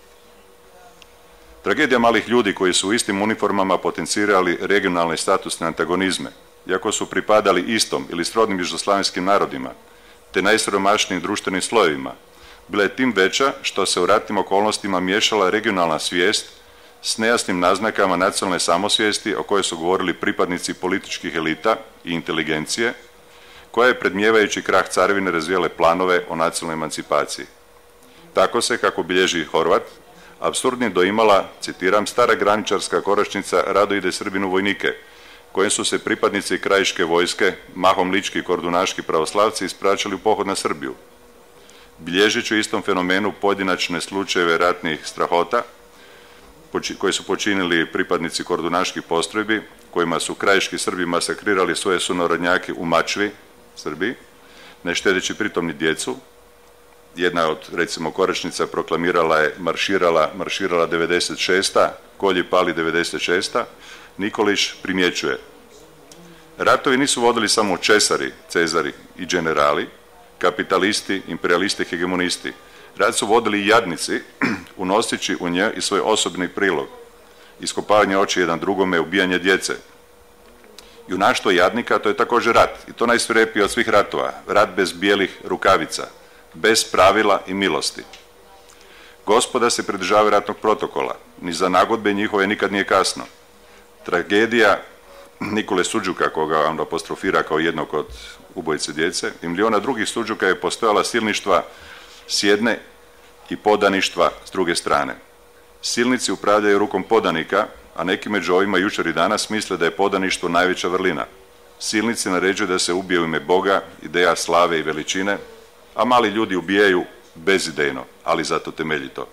Tragedija malih ljudi koji su u istim uniformama potencirali regionalne i statusne antagonizme, iako su pripadali istom ili srodnim južnoslavenskim narodima, te najsiromašnijim društvenim slojevima, bila je tim veća što se u ratnim okolnostima miješala regionalna svijest s nejasnim naznakama nacionalne samosvijesti o kojoj su govorili pripadnici političkih elita i inteligencije, koja je predmjevajući krah carevine razvijale planove o nacionalnoj emancipaciji. Tako se, kako bilježi Horvat, apsurdnim doimala, citiram, stara graničarska koračnica rado ide Srbin u vojnike, kojim su se pripadnici krajiške vojske, mahom lički i kordunaški pravoslavci, ispraćali u pohod na Srbiju. Bilježeći u istom fenomenu pojedinačne slučajeve ratnih strahota, koji su počinili pripadnici kordunaških postrojbi, kojima su krajiški Srbi masakrirali svoje sunarodnjake u Mačvi, Srbiji, ne štedeći pritom ni djecu. Jedna od, recimo, koračnica proklamirala je marširala 96. kolji pali 96. Nikoliš primjećuje: ratovi nisu vodili samo česari, cezari i generali, kapitalisti, imperialisti, hegemonisti. Rat su vodili i jadnici, unoseći u nje i svoj osobni prilog, iskopavanje oči jedan drugome, ubijanje djece. Junaštvo jadnika, to je također rat, i to najsvirepiji od svih ratova, rat bez bijelih rukavica, bez pravila i milosti. Gospoda se pridržavaju ratnog protokola, ni za nagodbe njihove nikad nije kasno. Tragedija Nikole Suđuka, koga on apostrofira kao jednog od ubojice djece, i miliona drugih Suđuka je postojala silništva s jedne i podaništva s druge strane. Silnici upravljaju rukom podanika, a neki među ovima jučer i danas misle da je podaništvo najveća vrlina. Silnici naređuju da se ubije u ime Boga, ideja slave i veličine, a mali ljudi ubijaju bezidejno, ali zato temeljito.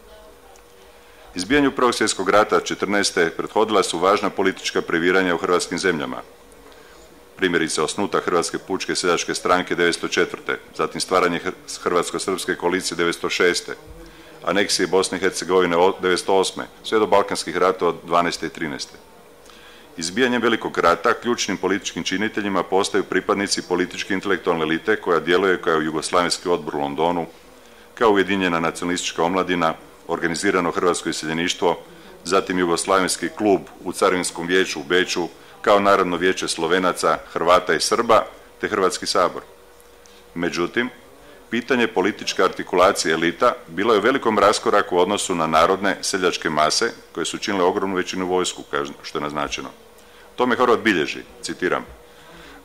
Izbijanju Prvog svjetskog rata 14. prethodila su važna politička previranja u hrvatskim zemljama. Primjerice osnutak Hrvatske pučke seljačke stranke 1904. Zatim stvaranje Hrvatsko-srpske koalicije 1906. Aneksije Bosne i Hercegovine 1908. sve do Balkanskih rata od 12. i 13. Izbijanjem Velikog rata ključnim političkim činiteljima postaju pripadnici političke intelektualne elite koja djeluje kao Jugoslavenski odbor u Londonu, kao Ujedinjena nacionalistička omladina, organizirano hrvatsko iseljeništvo, zatim Jugoslavenski klub u Carinskom vijeću u Beču, kao Narodno vijeće Slovenaca, Hrvata i Srba, te Hrvatski sabor. Međutim, pitanje političke artikulacije elita bilo je u velikom raskoraku u odnosu na narodne seljačke mase koje su činile ogromnu većinu vojsku, što je naznačeno. Tome Horvat bilježi, citiram: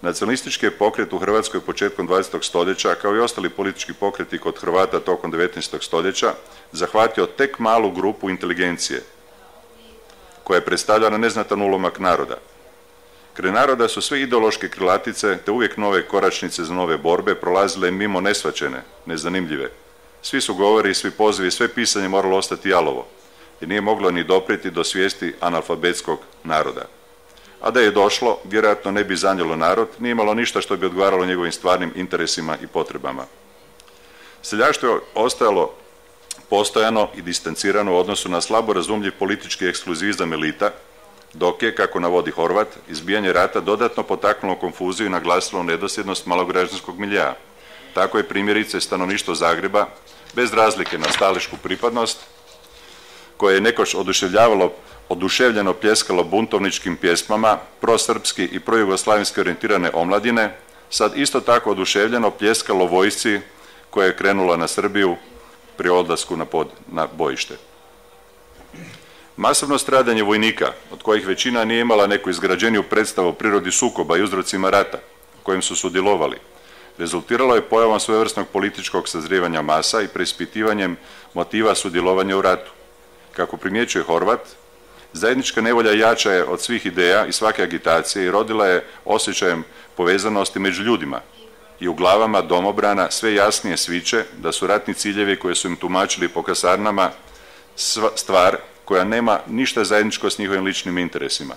Nacionalistički je pokret u Hrvatskoj početkom 20. stoljeća, kao i ostali politički pokreti kod Hrvata tokom 19. stoljeća, zahvatio tek malu grupu inteligencije, koja je predstavljala neznatan ulomak naroda. Kraj naroda su sve ideološke krilatice, te uvijek nove koračnice za nove borbe prolazile mimo nesvaćene, nezanimljive. Svi su govori, svi pozivi, sve pisanje moralo ostati jalovo, jer nije moglo ni doprijeti do svijesti analfabetskog naroda. A da je došlo, vjerojatno ne bi zanijelo narod, nije imalo ništa što bi odgovaralo njegovim stvarnim interesima i potrebama. Seljaštvo je ostajalo postojano i distancirano u odnosu na slabo razumljiv politički ekskluzivizam elita, dok je, kako navodi Horvat, izbijanje rata dodatno potaknulo konfuziju i naglasilo nedosljednost malograđanskog miljea. Tako je primjerice stanovništvo Zagreba, bez razlike na stališku pripadnost, koje je nekoć oduševljeno pljeskalo buntovničkim pjesmama, prosrpski i projugoslavenski orijentirane omladine, sad isto tako oduševljeno pljeskalo vojsci koja je krenula na Srbiju pri odlasku na bojište. Masovno stradanje vojnika, od kojih većina nije imala neku izgrađeniju predstavu o prirodi sukoba i uzrocima rata u kojem su sudjelovali, rezultiralo je pojavom svojevrsnog političkog sazrijevanja masa i preispitivanjem motiva sudjelovanja u ratu. Kako primjećuje Horvat, zajednička nevolja jača je od svih ideja i svake agitacije i rodila je osjećajem povezanosti među ljudima i u glavama domobrana sve jasnije sviče da su ratni ciljevi koje su im tumačili po kasarnama stvar koja nema ništa zajedničko s njihovim ličnim interesima.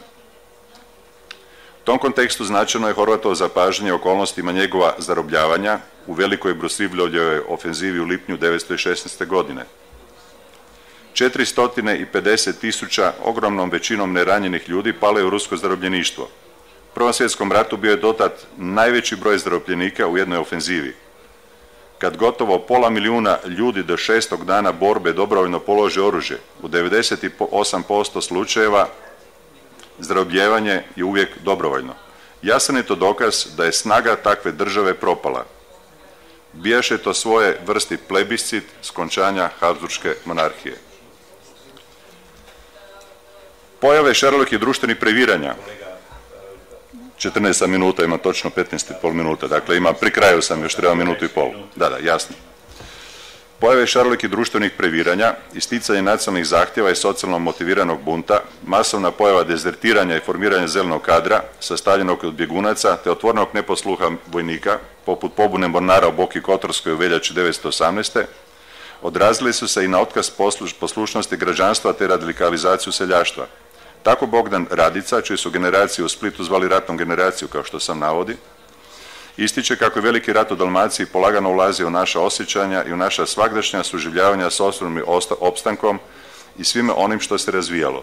U tom kontekstu značajno je Horvatovo zapažanje okolnostima njegova zarobljavanja u velikoj Brusivljovljevoj ofenzivi u lipnju 1916. godine. 450.000 ogromnom većinom neranjenih ljudi palo je u rusko zarobljeništvo. U Prvom svjetskom ratu bio je dotad najveći broj zarobljenika u jednoj ofenzivi. Kad gotovo 500.000 ljudi do 6. dana borbe dobrovoljno polože oružje, u 98% slučajeva zarobljavanje je uvijek dobrovoljno. Jasan je to dokaz da je snaga takve države propala. Bijaše to svoje vrsti plebiscit skončanja Habsburške monarhije. Pojave šarolokih društvenih previranja. 14 minuta, ima točno 15,5 minuta, dakle ima, pri kraju sam, još treba minutu i pol. Da, jasno. Pojave šarolikih društvenih previranja, isticanje nacionalnih zahtjeva i socijalno motiviranog bunta, masovna pojava dezertiranja i formiranja zelenog kadra, sastavljenog od bjegunaca te otvornog neposluha vojnika, poput pobune mornara u Boki Kotorskoj u veljači 1918. odrazili su se i na otkaz poslušnosti građanstva te radikalizaciju seljaštva. Tako Bogdan Radica, čiju su generaciju u Splitu zvali ratnom generaciju, kao što sam navodi, ističe kako je veliki rat u Dalmaciji polagano ulazi u naša osjećanja i u naša svagdašnja suživljavanja s osobnim opstankom i svime onim što se razvijalo.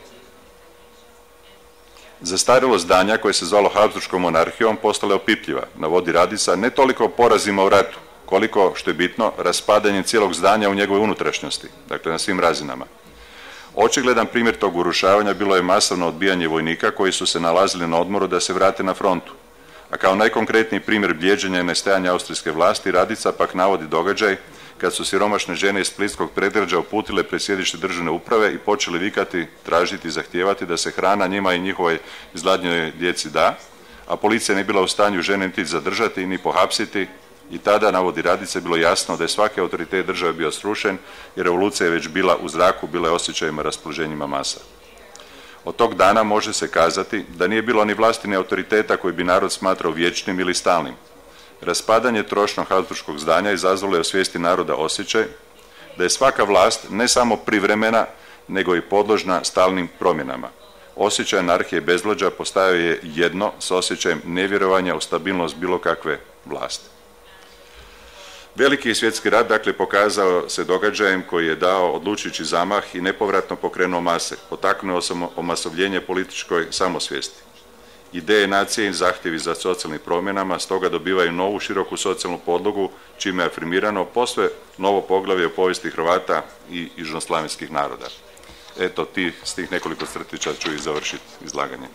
Zastarjelo zdanja koje se zvalo Habsburškom monarhijom postala je opipljiva, navodi Radica, ne toliko porazima u ratu, koliko, što je bitno, raspadanjem cijelog zdanja u njegovoj unutrašnjosti, dakle na svim razinama. Očigledan primjer tog urušavanja bilo je masovno odbijanje vojnika koji su se nalazili na odmoru da se vrate na frontu. A kao najkonkretniji primjer bljeđenja i nestajanja austrijske vlasti, Radica pak navodi događaj kad su siromašne žene iz splitskog predgrađa uputile pred sjedište državne uprave i počeli vikati, tražiti i zahtijevati da se hrana njima i njihovoj izgladnjenoj djeci da, a policija nije bila u stanju žene niti zadržati ni pohapsiti. I tada, navodi Radica, bilo jasno da je svaki autoritet države bio srušen i revolucija je već bila u zraku, bila je osjećajima, raspoloženjima masa. Od tog dana može se kazati da nije bilo ni vlasti ni autoriteta koji bi narod smatrao vječnim ili stalnim. Raspadanje trošnog habsburškog zdanja izazvalo je u svijesti naroda osjećaj da je svaka vlast ne samo privremena, nego i podložna stalnim promjenama. Osjećaj anarhije i bezvlađa postajao je jedno s osjećajem nevjerovanja u stabilnost bilo kakve vlasti. Veliki svjetski rat, dakle, pokazao se događajem koji je dao odlučujući zamah i nepovratno pokrenuo mase, potaknuo omasovljenje političkoj samosvijesti. Ideje nacije i zahtjevi za socijalnim promjenama stoga dobivaju novu široku socijalnu podlogu, čime je afirmirano posve novo poglavlje u povijesti Hrvata i južnoslavenskih naroda. Eto, s tih nekoliko crtića ću i završiti izlaganje.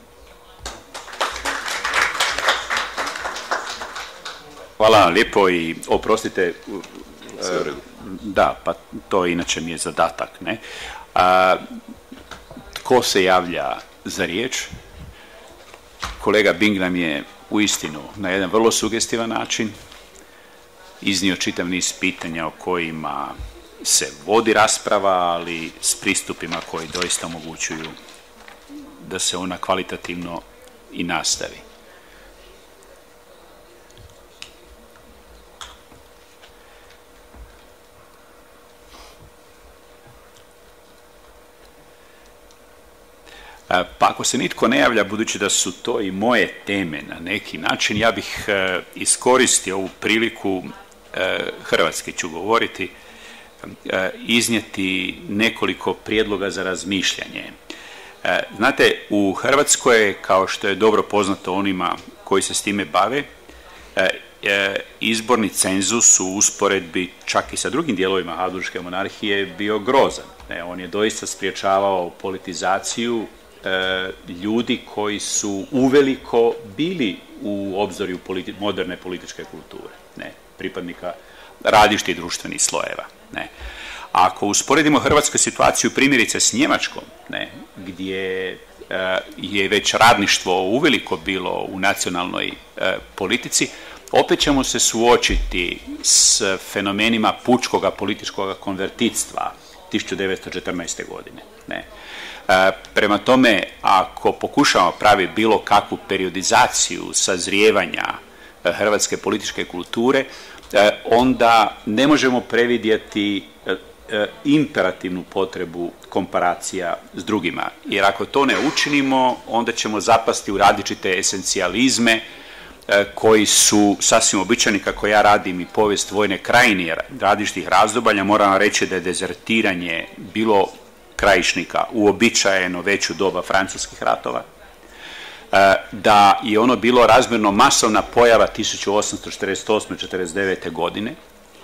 Hvala vam lijepo i oprostite, da, pa to inače mi je zadatak, ne? Tko se javlja za riječ? Kolega Bing nam je uistinu na jedan vrlo sugestivan način iznio čitav niz pitanja o kojima se vodi rasprava, ali s pristupima koji doista omogućuju da se ona kvalitativno i nastavi. Pa ako se nitko ne javlja, budući da su to i moje teme na neki način, ja bih iskoristio ovu priliku, hrvatski ću govoriti, iznijeti nekoliko prijedloga za razmišljanje. Znate, u Hrvatskoj, kao što je dobro poznato onima koji se s time bave, izborni cenzus u usporedbi čak i sa drugim dijelovima Habsburške monarhije bio grozan. On je doista spriječavao politizaciju ljudi koji su uveliko bili u obzorju moderne političke kulture, pripadnika različitih društvenih slojeva. Ako usporedimo hrvatsku situaciju primjerice s Njemačkom, gdje je već radništvo uveliko bilo u nacionalnoj politici, opet ćemo se suočiti s fenomenima pučkoga političkog konvertitstva 1914. godine. Prema tome, ako pokušamo praviti bilo kakvu periodizaciju sazrijevanja hrvatske političke kulture, onda ne možemo previdjeti imperativnu potrebu komparacija s drugima. Jer ako to ne učinimo, onda ćemo zapasti u različite esencijalizme koji su sasvim običajni. Kako ja radim i povijest vojne krajine različitih razdoblja, moram reći da je dezertiranje bilo krajišnika uobičajeno već u doba francuskih ratova, da je ono bilo razmjerno masovna pojava 1848-49. godine,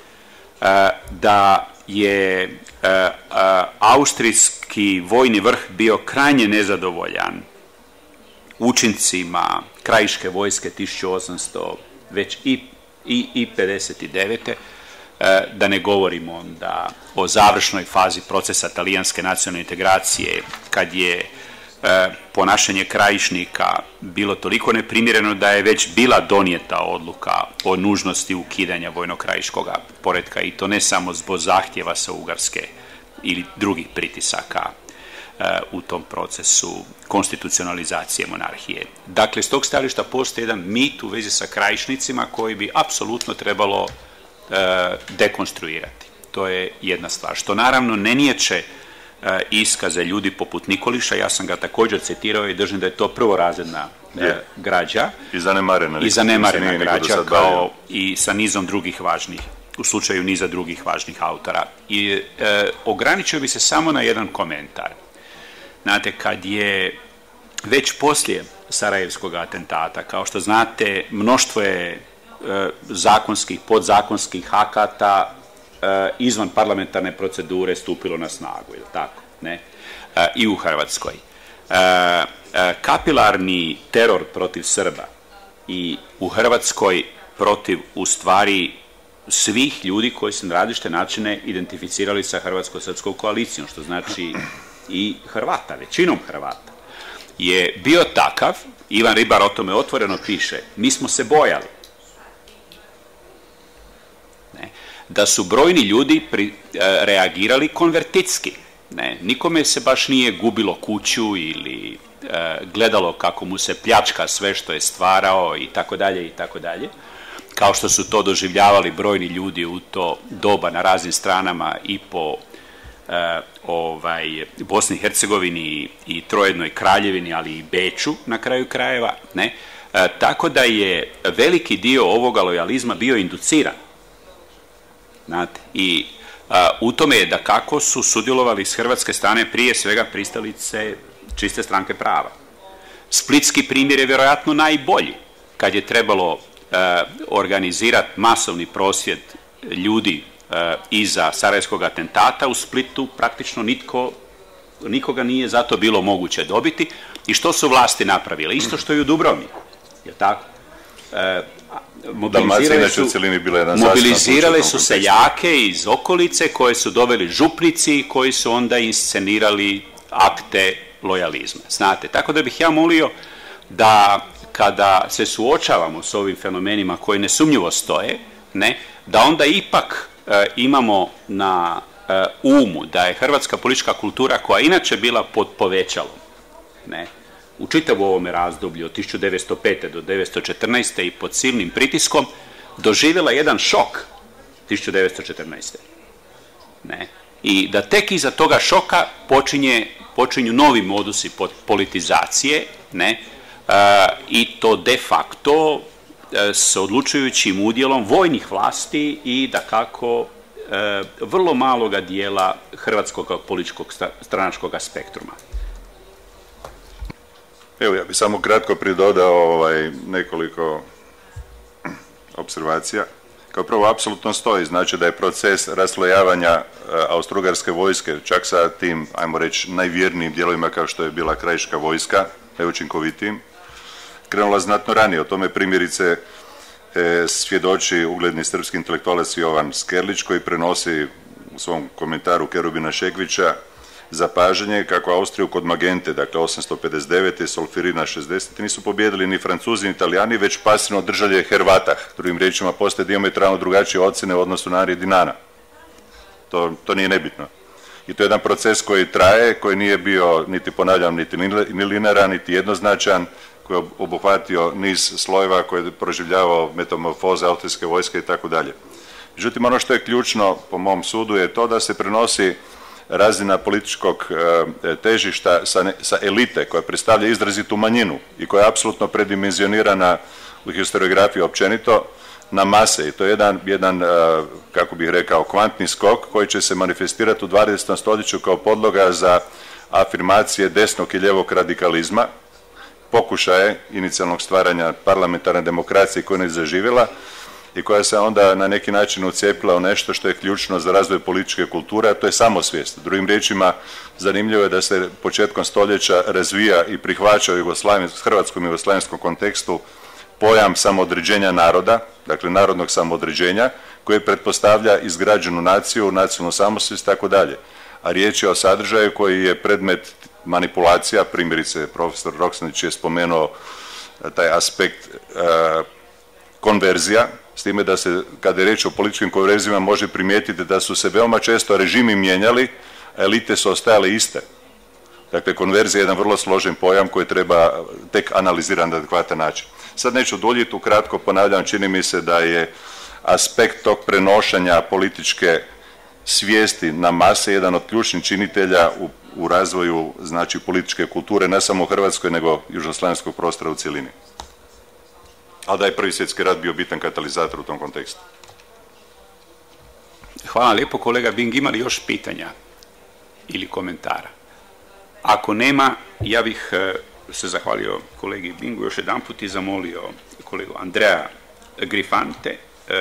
da je austrijski vojni vrh bio krajnje nezadovoljan učincima krajiške vojske 1800 već i 59. Da ne govorimo onda o završnoj fazi procesa talijanske nacionalne integracije, kad je ponašanje krajišnika bilo toliko neprimjereno da je već bila donijeta odluka o nužnosti ukidanja vojno-krajiškog poretka, i to ne samo zbog zahtjeva sa Ugarske ili drugih pritisaka u tom procesu konstitucionalizacije monarhije. Dakle, s tog stajališta postoji jedan mit u vezi sa krajišnicima koji bi apsolutno trebalo dekonstruirati. To je jedna stvar. Što naravno ne niječe iskaze ljudi poput Nikoliša, ja sam ga također citirao i držim da je to prvorazredna građa. I zanemarena građa, kao i sa nizom drugih važnih, u slučaju niza drugih važnih autora. I ograničio bi se samo na jedan komentar. Znate, kad je već poslije Sarajevskog atentata, kao što znate, mnoštvo je zakonskih, podzakonskih akata izvan parlamentarne procedure stupilo na snagu, ili tako, ne? I u Hrvatskoj. Kapilarni teror protiv Srba i u Hrvatskoj protiv, u stvari, svih ljudi koji su na različite načine identificirali sa hrvatsko-srpskom koalicijom, što znači i Hrvata, većinom Hrvata, je bio takav, Ivan Ribar o tome otvoreno piše, mi smo se bojali da su brojni ljudi reagirali konvertitski. Nikome se baš nije gubilo kuću ili gledalo kako mu se pljačka sve što je stvarao i tako dalje, kao što su to doživljavali brojni ljudi u to doba na raznim stranama i po Bosni i Hercegovini i Trojednoj Kraljevini, ali i Beču na kraju krajeva. Tako da je veliki dio ovoga lojalizma bio induciran. Znate, i u tome je da kako su sudjelovali s hrvatske strane prije svega pristalice čiste stranke prava. Splitski primjer je vjerojatno najbolji, kad je trebalo organizirati masovni prosvjed ljudi iza Sarajevskog atentata. U Splitu praktično nikoga nije zato bilo moguće dobiti. I što su vlasti napravile? Isto što i u Dubrovniku, je tako? Mobilizirale su seljake iz okolice koje su doveli župnici koji su onda inscenirali akte lojalizma. Znate, tako da bih ja molio da kada se suočavamo s ovim fenomenima koji nesumnjivo stoje, ne, da onda ipak imamo na umu da je hrvatska politička kultura, koja inače bila pod povećalom, ne, u čitavu ovome razdoblju od 1905. do 1914. i pod silnim pritiskom, doživjela jedan šok 1914. Ne. I da tek iza toga šoka počinju novi modusi politizacije, ne, i to de facto s odlučujućim udjelom vojnih vlasti i dakako vrlo maloga dijela hrvatskog političkog stranačkog spektruma. Evo, ja bih samo kratko pridodao nekoliko observacija. Kao prvo, apsolutno stoji, znači da je proces raslojavanja austrougarske vojske, čak sa tim, ajmo reći, najvjernijim dijelovima kao što je bila krajiška vojska, najučinkovitijim, krenula znatno ranije. O tome primjerice svjedoči ugledni srpski intelektualac Jovan Skerlić, koji prenosi u svom komentaru Kerubina Šekvića zapažanje kako Austriju kod Magente, dakle 859. i Solferina 60. nisu pobijedili ni Francuzi ni Italijani, već pasivno držalje Hervatah. Drugim riječima, postoje dijametralno drugačije ocjene u odnosu na Dinana. To nije nebitno. I to je jedan proces koji traje, koji nije bio, niti ponavljam, niti linearan, niti jednoznačan, koji je obuhvatio niz slojeva, koji je proživljavao metamorfoze austrijske vojske i tako dalje. Međutim, ono što je ključno, po mom sudu, je to da se prenosi razina političkog težišta sa elite, koja predstavlja izrazitu manjinu i koja je apsolutno predimenzionirana u historiografiji općenito, na mase. I to je jedan, kako bih rekao, kvantni skok koji će se manifestirati u 20. stoljeću kao podloga za afirmacije desnog i ljevog radikalizma, pokušaje inicijalnog stvaranja parlamentarne demokracije koja je zaživjela i koja se onda na neki način ucijepila u nešto što je ključno za razvoj političke kulture, a to je samosvijest. Drugim riječima, zanimljivo je da se početkom stoljeća razvija i prihvaća u hrvatskom i jugoslavenskom kontekstu pojam samoodređenja naroda, dakle narodnog samoodređenja, koji pretpostavlja izgrađenu naciju, nacionalnu samosvijest i tako dalje. A riječ je o sadržaju koji je predmet manipulacija, primjerice profesor Roksanić je spomenuo taj aspekt konverzija, s time da se, kada je riječ o političkim konverzijama, može primijetiti da su se veoma često režimi mijenjali, a elite su ostajale iste. Dakle, konverzija je jedan vrlo složen pojam koji treba tek analizirati na adekvatan način. Sad neću duljiti, ukratko ponavljam, čini mi se da je aspekt tog prenošenja političke svijesti na mase jedan od ključnih činitelja u razvoju, znači, političke kulture, ne samo u Hrvatskoj, nego južnoslavenskog prostora u cjelini. Ali da je Prvi svjetski rat bio bitan katalizator u tom kontekstu. Hvala lijepo, kolega Bing. Ima li još pitanja ili komentara? Ako nema, ja bih se zahvalio kolegi Bingu još jedan put i zamolio kolegu Andrea Grifante,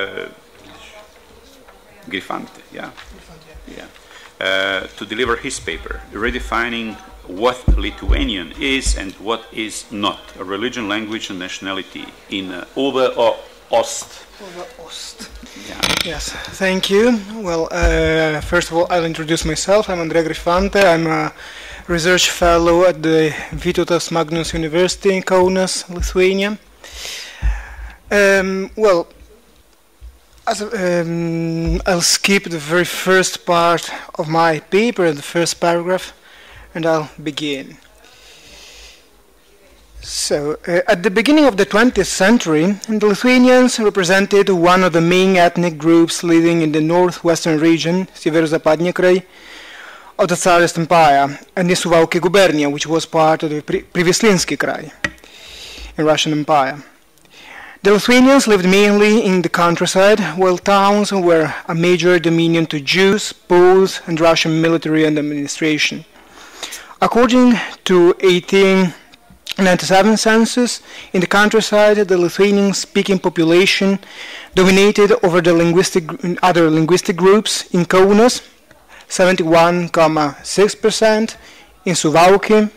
to deliver his paper, redefining what Lithuanian is and what is not, a religion, language and nationality in Ober-Ost. Ober-Ost. Yeah. Yes, thank you. Well, first of all, I'll introduce myself. I'm Andrea Grifante. I'm a research fellow at the Vytautas Magnus University in Kaunas, Lithuania. Well, I'll skip the very first part of my paper, the first paragraph, and I'll begin. So, at the beginning of the 20th century, the Lithuanians represented one of the main ethnic groups living in the northwestern region, Severozapadny Krai, of the Tsarist Empire, and the Suwałki Gubernia, which was part of the Privislinsky Krai in Russian Empire. The Lithuanians lived mainly in the countryside, while towns were a major dominion to Jews, Poles, and Russian military and administration. According to 1897 census, in the countryside, the Lithuanian-speaking population dominated over the other linguistic groups in Kaunas, 71.6%, in Suwałki,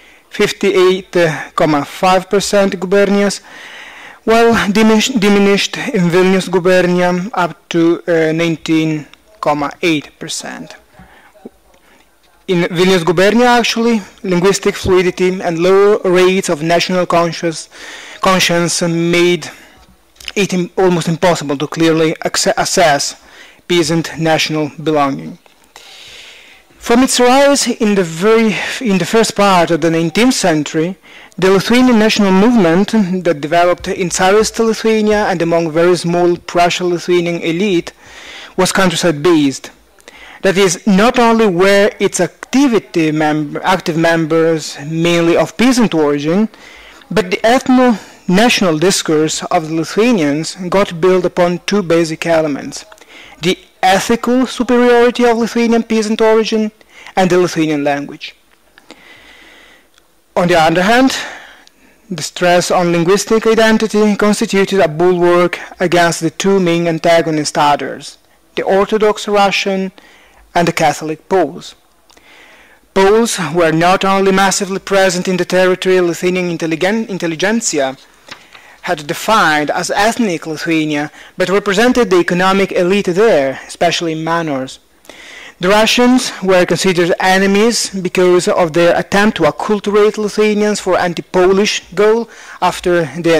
58.5% gubernias, while diminished in Vilnius gubernia up to 19.8%. In Vilnius gubernia, actually, linguistic fluidity and low rates of national conscience made it almost impossible to clearly assess peasant national belonging. From its rise in the first part of the 19th century, the Lithuanian national movement that developed in Tsarist Lithuania and among very small Prussian-Lithuanian elite was countryside-based. That is, not only were its active members mainly of peasant origin, but the ethno-national discourse of the Lithuanians got built upon two basic elements: the ethical superiority of Lithuanian peasant origin and the Lithuanian language. On the other hand, the stress on linguistic identity constituted a bulwark against the two main antagonist others, the Orthodox Russian and the Catholic Poles. Poles were not only massively present in the territory Lithuanian intelligentsia had defined as ethnic Lithuania, but represented the economic elite there, especially in manors. The Russians were considered enemies because of their attempt to acculturate Lithuanians for anti-Polish goal after the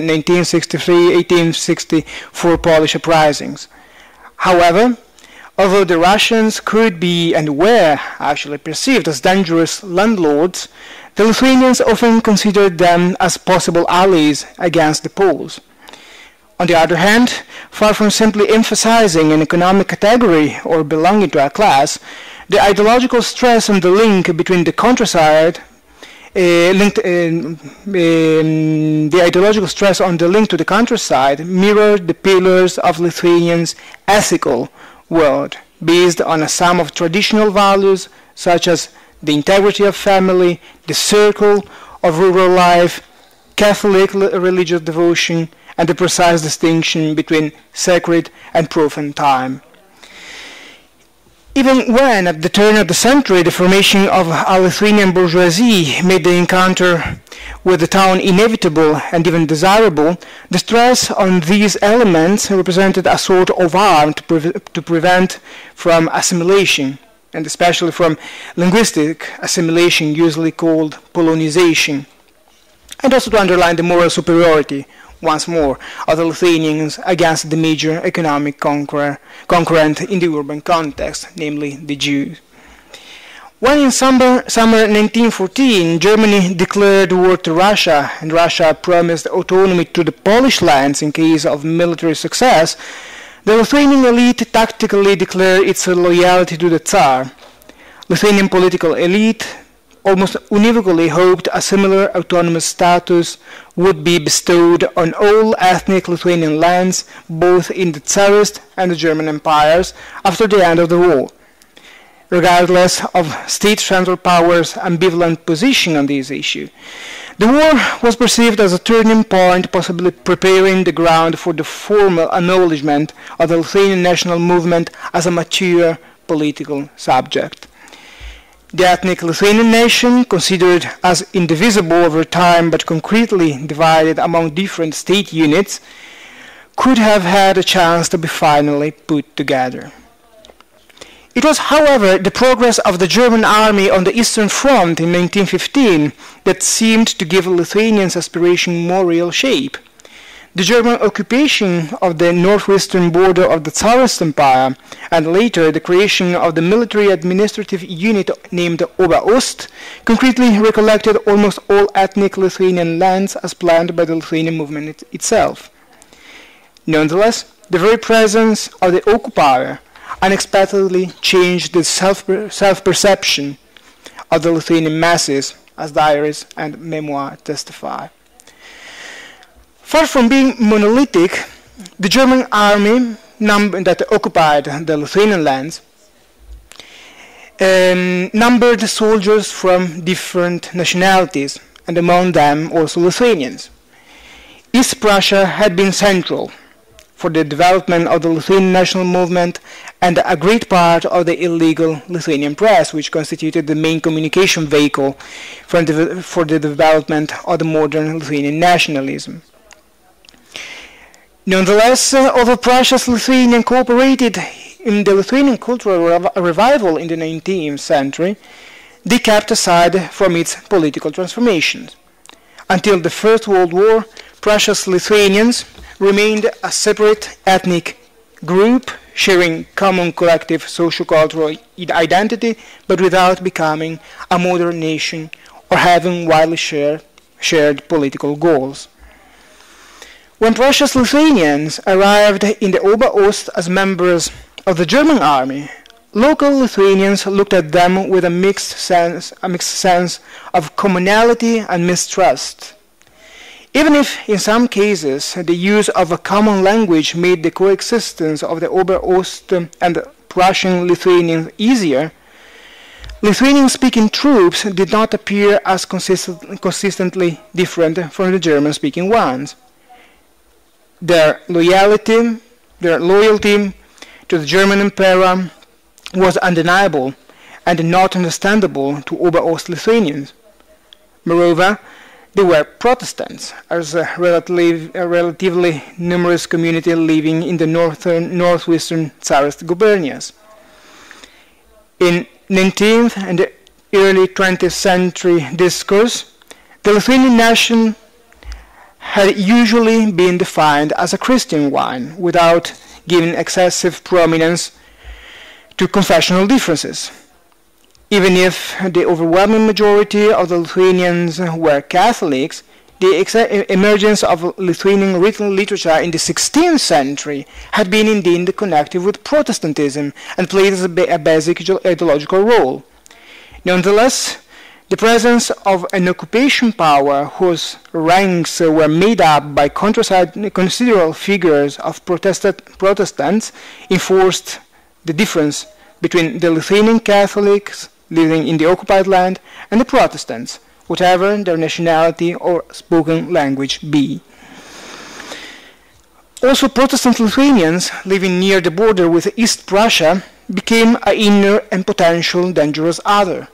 1863-1864 Polish uprisings. However, although the Russians could be and were actually perceived as dangerous landlords, the Lithuanians often considered them as possible allies against the Poles. On the other hand, far from simply emphasizing an economic category or belonging to a class, the ideological stress on the link between the countryside the ideological stress on the link to the countryside mirrored the pillars of Lithuanians' ethical world, based on a sum of traditional values such as the integrity of family, the circle of rural life, Catholic religious devotion, and the precise distinction between sacred and profane time. Even when, at the turn of the century, the formation of a Lithuanian bourgeoisie made the encounter with the town inevitable and even desirable, the stress on these elements represented a sort of arm to prevent from assimilation, and especially from linguistic assimilation, usually called polonization, and also to underline the moral superiority, once more, of the Lithuanians against the major economic concurrent in the urban context, namely the Jews. When in summer 1914 Germany declared war to Russia and Russia promised autonomy to the Polish lands in case of military success, the Lithuanian elite tactically declared its loyalty to the Tsar. Lithuanian political elite almost univocally hoped a similar autonomous status would be bestowed on all ethnic Lithuanian lands, both in the Tsarist and the German empires, after the end of the war. Regardless of state central power's ambivalent position on this issue, the war was perceived as a turning point, possibly preparing the ground for the formal acknowledgement of the Lithuanian national movement as a mature political subject. The ethnic Lithuanian nation, considered as indivisible over time but concretely divided among different state units, could have had a chance to be finally put together. It was, however, the progress of the German army on the Eastern Front in 1915 that seemed to give Lithuanians' aspiration more real shape. The German occupation of the northwestern border of the Tsarist Empire, and later the creation of the military administrative unit named Oberost, concretely recollected almost all ethnic Lithuanian lands as planned by the Lithuanian movement itself. Nonetheless, the very presence of the occupier unexpectedly changed the self-perception of the Lithuanian masses, as diaries and memoir testify. Far from being monolithic, the German army that occupied the Lithuanian lands numbered soldiers from different nationalities, and among them also Lithuanians. East Prussia had been central for the development of the Lithuanian national movement and a great part of the illegal Lithuanian press, which constituted the main communication vehicle for the development of the modern Lithuanian nationalism. Nonetheless, although Prussia's Lithuanian cooperated in the Lithuanian cultural revival in the 19th century, they kept aside from its political transformations. Until the First World War, Prussia's Lithuanians remained a separate ethnic group sharing common collective socio-cultural identity, but without becoming a modern nation or having widely shared political goals. When Prussia's Lithuanians arrived in the Oberost as members of the German army, local Lithuanians looked at them with a mixed sense of commonality and mistrust. Even if, in some cases, the use of a common language made the coexistence of the Oberost and the Prussian Lithuanians easier, Lithuanian-speaking troops did not appear as consistently different from the German-speaking ones. Their loyalty to the German Emperor was undeniable and not understandable to Oberost Lithuanians. Moreover, they were Protestants, as a relatively numerous community living in the northwestern Tsarist gubernias. In 19th and early 20th century discourse, the Lithuanian nation had usually been defined as a Christian one, without giving excessive prominence to confessional differences. Even if the overwhelming majority of the Lithuanians were Catholics, the emergence of Lithuanian written literature in the 16th century had been indeed connected with Protestantism and played a basic ideological role. Nonetheless, the presence of an occupation power whose ranks were made up by considerable figures of Protestants enforced the difference between the Lithuanian Catholics living in the occupied land and the Protestants, whatever their nationality or spoken language be. Also, Protestant Lithuanians living near the border with East Prussia became an inner and potential dangerous other.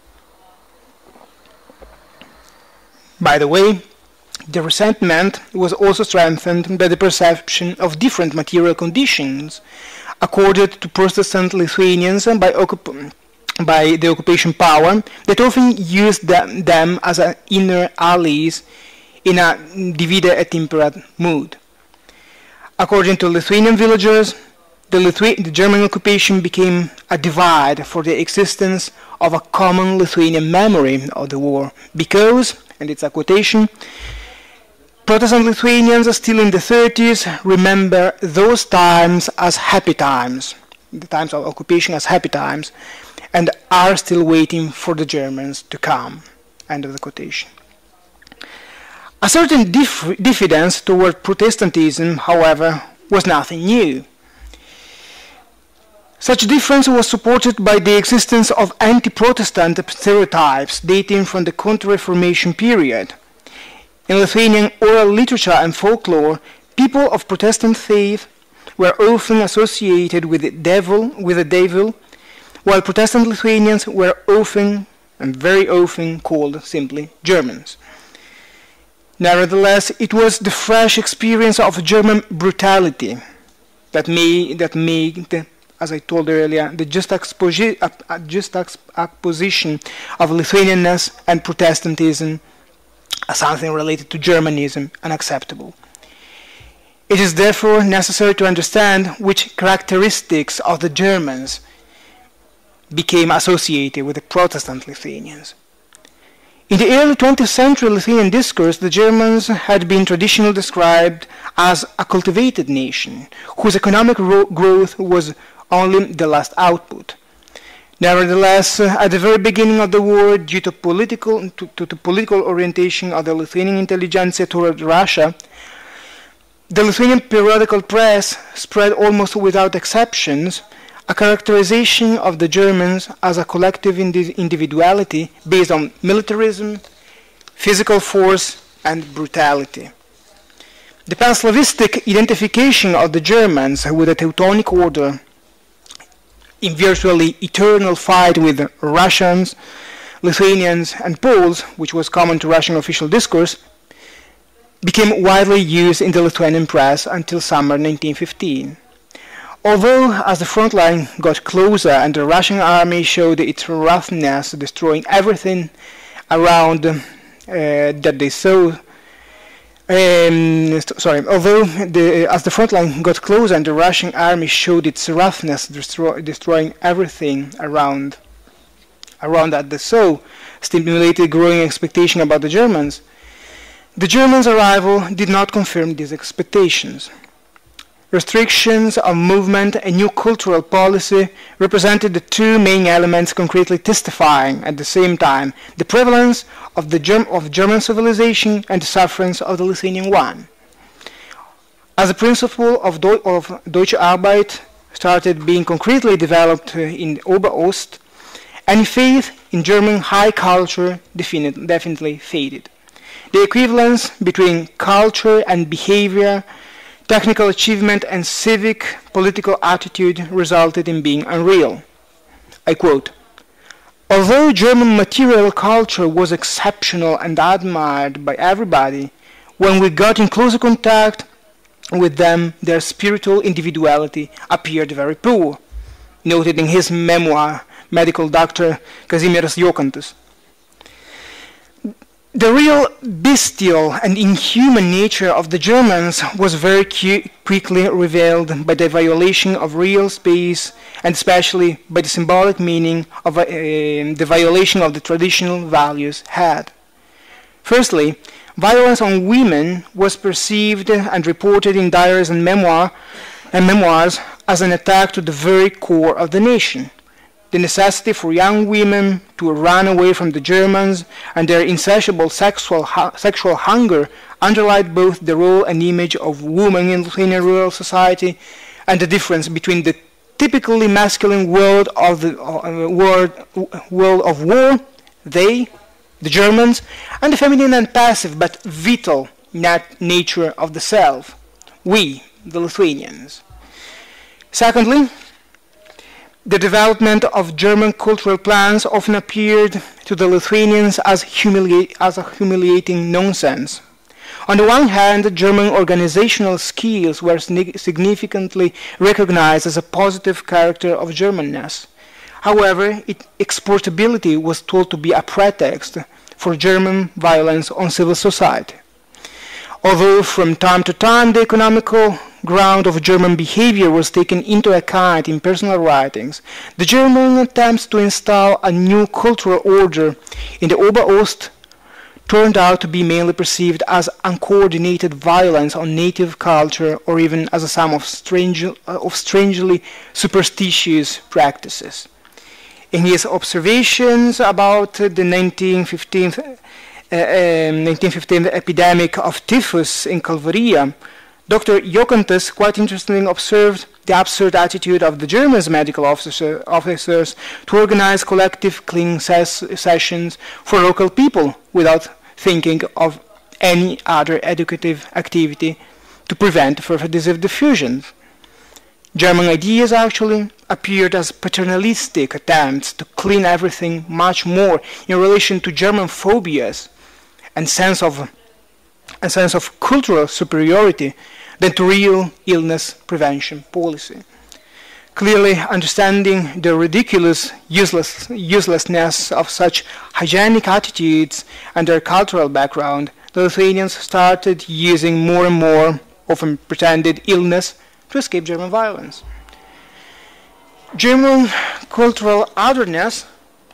By the way, the resentment was also strengthened by the perception of different material conditions accorded to Protestant Lithuanians by the occupation power that often used them as inner allies in a divide et impera mood. According to Lithuanian villagers, the German occupation became a divide for the existence of a common Lithuanian memory of the war because, and it's a quotation, Protestant Lithuanians still in the 30s remember those times as happy times, the times of occupation as happy times, and are still waiting for the Germans to come. End of the quotation. A certain diffidence toward Protestantism, however, was nothing new. Such difference was supported by the existence of anti-Protestant stereotypes dating from the Counter-Reformation period. In Lithuanian oral literature and folklore, people of Protestant faith were often associated with the devil, while Protestant Lithuanians were often, and very often, called simply Germans. Nevertheless, it was the fresh experience of German brutality that made, as I told earlier, the juxtaposition of Lithuanianness and Protestantism as something related to Germanism unacceptable. It is therefore necessary to understand which characteristics of the Germans became associated with the Protestant Lithuanians. In the early 20th century Lithuanian discourse, the Germans had been traditionally described as a cultivated nation, whose economic growth was only the last output. Nevertheless, at the very beginning of the war, due to the political orientation of the Lithuanian intelligentsia toward Russia, the Lithuanian periodical press spread almost without exceptions a characterization of the Germans as a collective individuality based on militarism, physical force, and brutality. The pan-Slavistic identification of the Germans with the Teutonic Order in virtually eternal fight with Russians, Lithuanians, and Poles, which was common to Russian official discourse, became widely used in the Lithuanian press until summer 1915. Although, as the front line got closer and the Russian army showed its roughness, destroying everything around that they saw, as the front line got closer and the Russian army showed its roughness, destroying everything around that they saw, stimulated growing expectation about the Germans arrival did not confirm these expectations. Restrictions of movement and new cultural policy represented the two main elements concretely testifying at the same time the prevalence of German civilization and the sufferance of the Lithuanian one. As the principle of Deutsche Arbeit started being concretely developed in Oberost, any faith in German high culture definitely faded. The equivalence between culture and behavior, technical achievement and civic political attitude resulted in being unreal. I quote, "Although German material culture was exceptional and admired by everybody, when we got in closer contact with them, their spiritual individuality appeared very poor," noted in his memoir, medical doctor Kazimieras Jokantas. The real bestial and inhuman nature of the Germans was very quickly revealed by the violation of real space and especially by the symbolic meaning of the violation of the traditional values had. Firstly, violence on women was perceived and reported in diaries and memoirs as an attack to the very core of the nation. The necessity for young women to run away from the Germans and their insatiable sexual hunger underlined both the role and image of women in Lithuanian rural society and the difference between the typically masculine world of war, they, the Germans, and the feminine and passive but vital nature of the self, we, the Lithuanians. Secondly, the development of German cultural plans often appeared to the Lithuanians as a humiliating nonsense. On the one hand, German organizational skills were significantly recognized as a positive character of Germanness. However, its exportability was told to be a pretext for German violence on civil society. Although from time to time the economical ground of German behavior was taken into account in personal writings, the German attempts to install a new cultural order in the Oberost turned out to be mainly perceived as uncoordinated violence on native culture or even as a sum of strangely superstitious practices. In his observations about the 1915 epidemic of typhus in Calvaria, Dr. Jokantas quite interestingly observed the absurd attitude of the German medical officers to organize collective cleaning sessions for local people without thinking of any other educative activity to prevent further disease diffusion. German ideas actually appeared as paternalistic attempts to clean everything much more in relation to German phobias and sense of cultural superiority than to real illness prevention policy. Clearly understanding the ridiculous uselessness of such hygienic attitudes and their cultural background, the Lithuanians started using more and more often pretended illness to escape German violence. German cultural otherness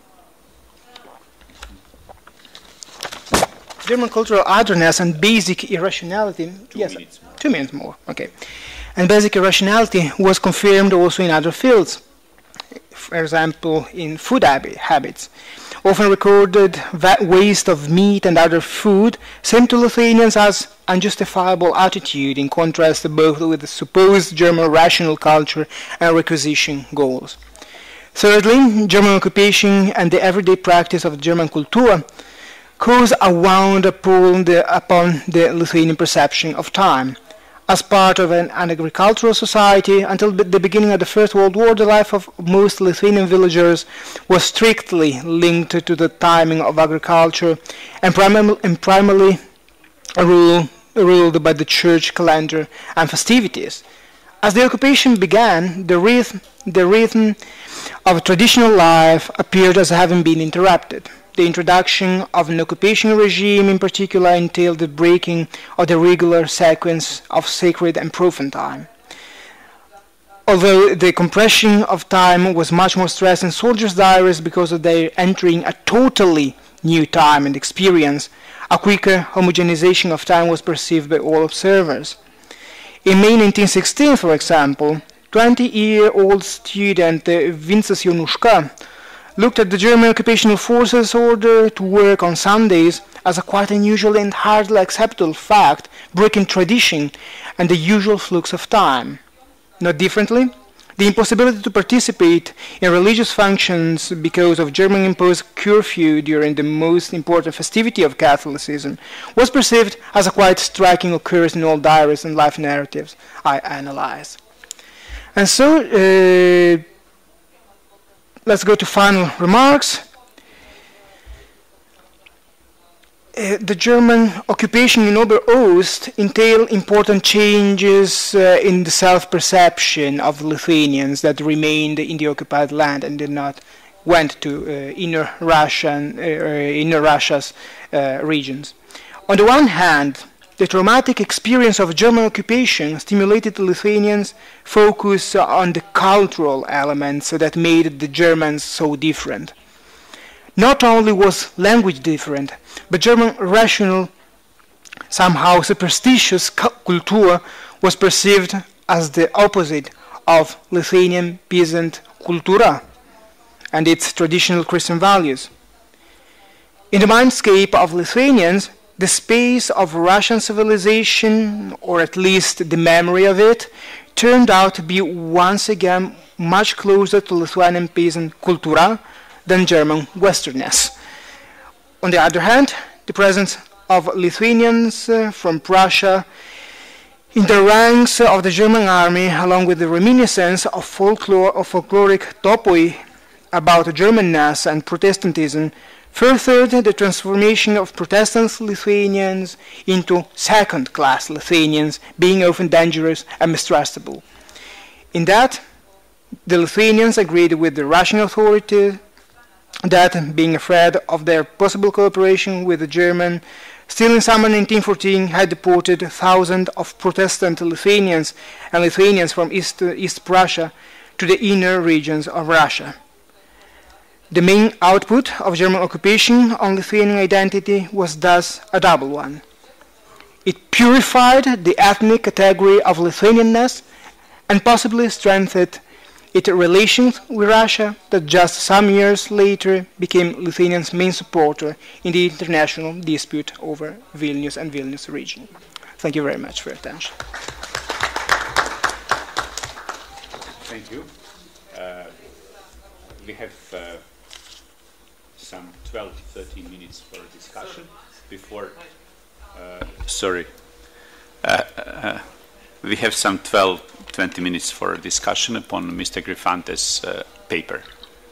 and basic irrationality. Yes, 2 minutes more. Okay. And basic irrationality was confirmed also in other fields. For example, in food habits. Often recorded waste of meat and other food seemed to Lithuanians as unjustifiable attitude in contrast both with the supposed German rational culture and requisition goals. Thirdly, German occupation and the everyday practice of German Kultur caused a wound upon the Lithuanian perception of time. As part of an agricultural society, until the beginning of the First World War, the life of most Lithuanian villagers was strictly linked to the timing of agriculture and primarily ruled by the church calendar and festivities. As the occupation began, the rhythm of traditional life appeared as having been interrupted. The introduction of an occupation regime in particular entailed the breaking of the regular sequence of sacred and profane time. Although the compression of time was much more stressed in soldiers' diaries because of their entering a totally new time and experience, a quicker homogenization of time was perceived by all observers. In May 1916, for example, 20-year-old student Vincent Jonushka looked at the German occupational forces' order to work on Sundays as a quite unusual and hardly acceptable fact, breaking tradition and the usual flux of time. Not differently, the impossibility to participate in religious functions because of German-imposed curfew during the most important festivity of Catholicism was perceived as a quite striking occurrence in all diaries and life narratives I analyzed. And so, let's go to final remarks. The German occupation in Ober-Ost entailed important changes in the self-perception of Lithuanians that remained in the occupied land and did not went to inner Russia's regions. On the one hand, the traumatic experience of German occupation stimulated the Lithuanians' focus on the cultural elements that made the Germans so different. Not only was language different, but German rational, somehow superstitious culture was perceived as the opposite of Lithuanian peasant cultura and its traditional Christian values. In the mindscape of Lithuanians, the space of Russian civilization, or at least the memory of it, turned out to be once again much closer to Lithuanian peasant cultura than German Westernness. On the other hand, the presence of Lithuanians from Prussia in the ranks of the German army, along with the reminiscence of folkloric topoi about Germanness and Protestantism, furthered the transformation of Protestant Lithuanians into second-class Lithuanians, being often dangerous and mistrustable. In that, the Lithuanians agreed with the Russian authorities that, being afraid of their possible cooperation with the German, still in summer 1914 had deported thousands of Protestant Lithuanians and Lithuanians from East Prussia to the inner regions of Russia. The main output of German occupation on Lithuanian identity was thus a double one. It purified the ethnic category of Lithuanianness and possibly strengthened its relations with Russia that just some years later became Lithuania's main supporter in the international dispute over Vilnius and Vilnius region. Thank you very much for your attention. Thank you. We have some 12 to 13 minutes for discussion before we have some 20 minutes for discussion upon Mr. Grifante's paper.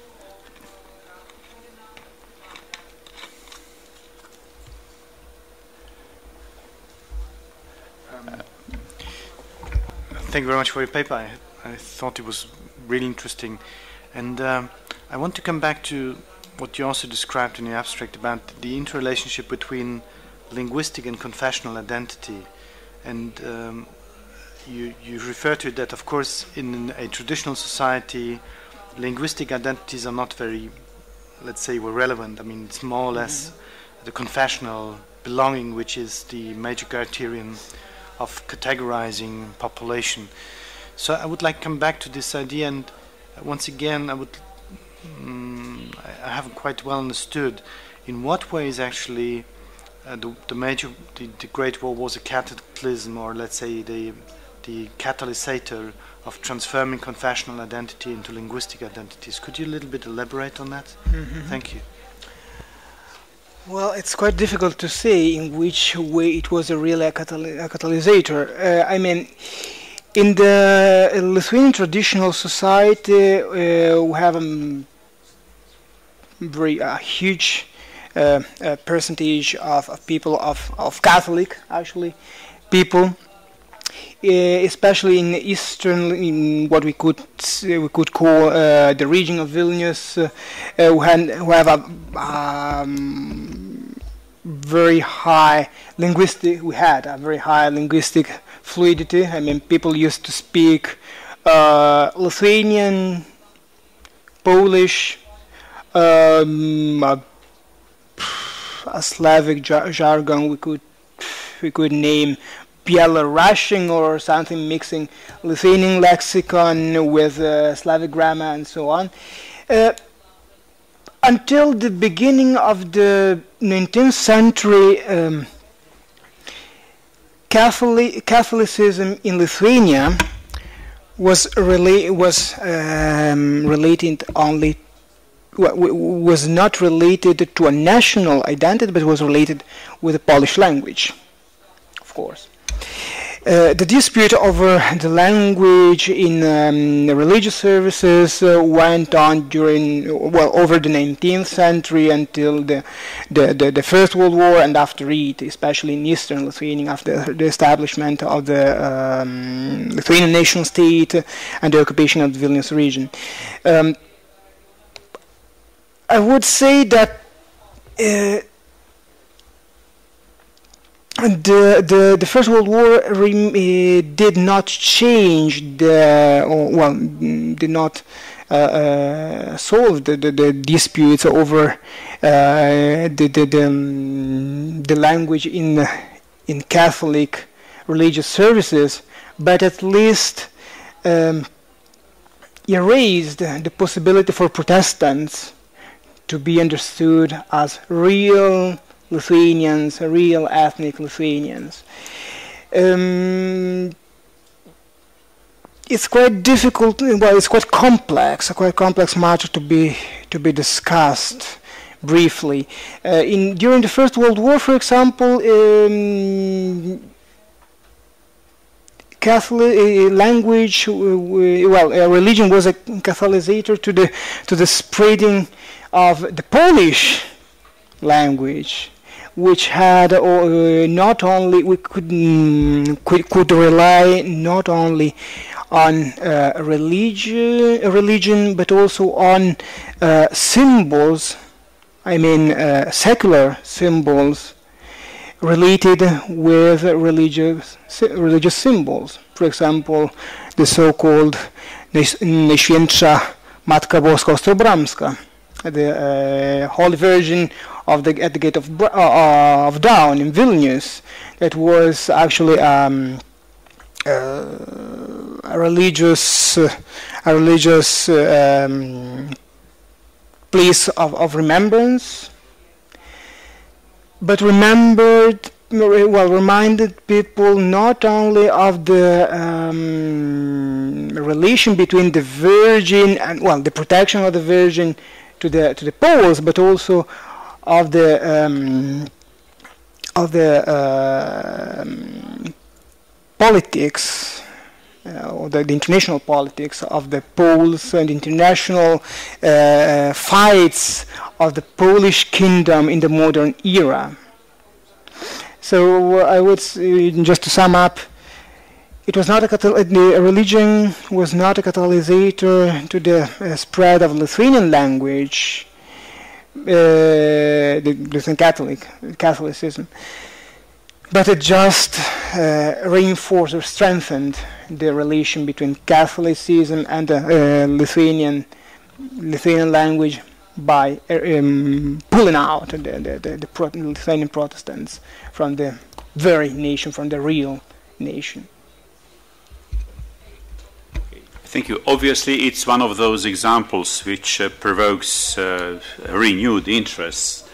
Thank you very much for your paper. I thought it was really interesting. And I want to come back to what you also described in the abstract about the interrelationship between linguistic and confessional identity. And you refer to it that, of course, in a traditional society, linguistic identities are not very, let's say, were relevant. I mean, it's more or less the confessional belonging, which is the major criterion of categorizing population. So I would like to come back to this idea, and once again, I haven't quite well understood in what ways actually the Great War was a cataclysm, or let's say the catalysator of transforming confessional identity into linguistic identities. Could you a little bit elaborate on that? Thank you. Well, it's quite difficult to say in which way it was a really a catalysator. I mean, in the Lithuanian traditional society, we have a very huge percentage of people of Catholic, actually, people. especially in eastern, in what we could call the region of Vilnius, who have a very high linguistic. We had a very high linguistic fluidity. I mean, people used to speak Lithuanian, Polish, a Slavic jargon we could name Belarusian or something, mixing Lithuanian lexicon with Slavic grammar and so on. Until the beginning of the 19th century, Catholicism in Lithuania was not related to a national identity, but was related with the Polish language, of course. The dispute over the language in religious services went on over the 19th century until the First World War, and after it, especially in Eastern Lithuania, after the establishment of the Lithuanian nation state and the occupation of the Vilnius region. I would say that the First World War did not change did not solve the disputes over the language in Catholic religious services, but at least erased the possibility for Protestants to be understood as real Lithuanians, real ethnic Lithuanians. It's quite difficult. Well, it's quite complex. A quite complex matter to be discussed briefly. During the First World War, for example, Catholic language, religion was a catalysator to the spreading of the Polish language, which had not only could rely not only on religion, but also on symbols. I mean, secular symbols related with religious symbols. For example, the so-called Najświętsza Matka Boska Ostrobramska, the Holy Virgin at the gate of Dawn in Vilnius. That was actually a religious place of remembrance, but reminded people not only of the relation between the Virgin and the protection of the Virgin to the Poles, but also of the politics, or the international politics of the Poles and international fights of the Polish kingdom in the modern era. So I would say, just to sum up, it was not the religion was not a catalysator to the spread of Lithuanian language, the Lithuanian Catholicism, but it just reinforced or strengthened the relation between Catholicism and the Lithuanian language by pulling out the Lithuanian Protestants from the very nation, from the real nation. Thank you. Obviously, it's one of those examples which provokes renewed interest.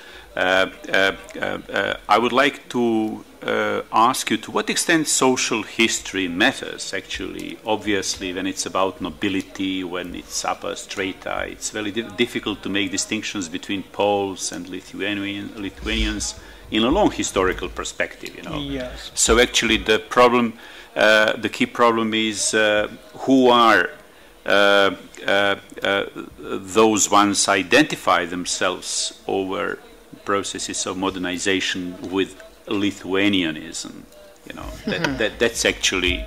I would like to ask you to what extent social history matters, actually. Obviously, when it's about nobility, when it's upper strata, it's very difficult to make distinctions between Poles and Lithuanians in a long historical perspective, Yes. So actually the problem, the key problem is who are those ones identify themselves over processes of modernization with Lithuanianism. You know, that's actually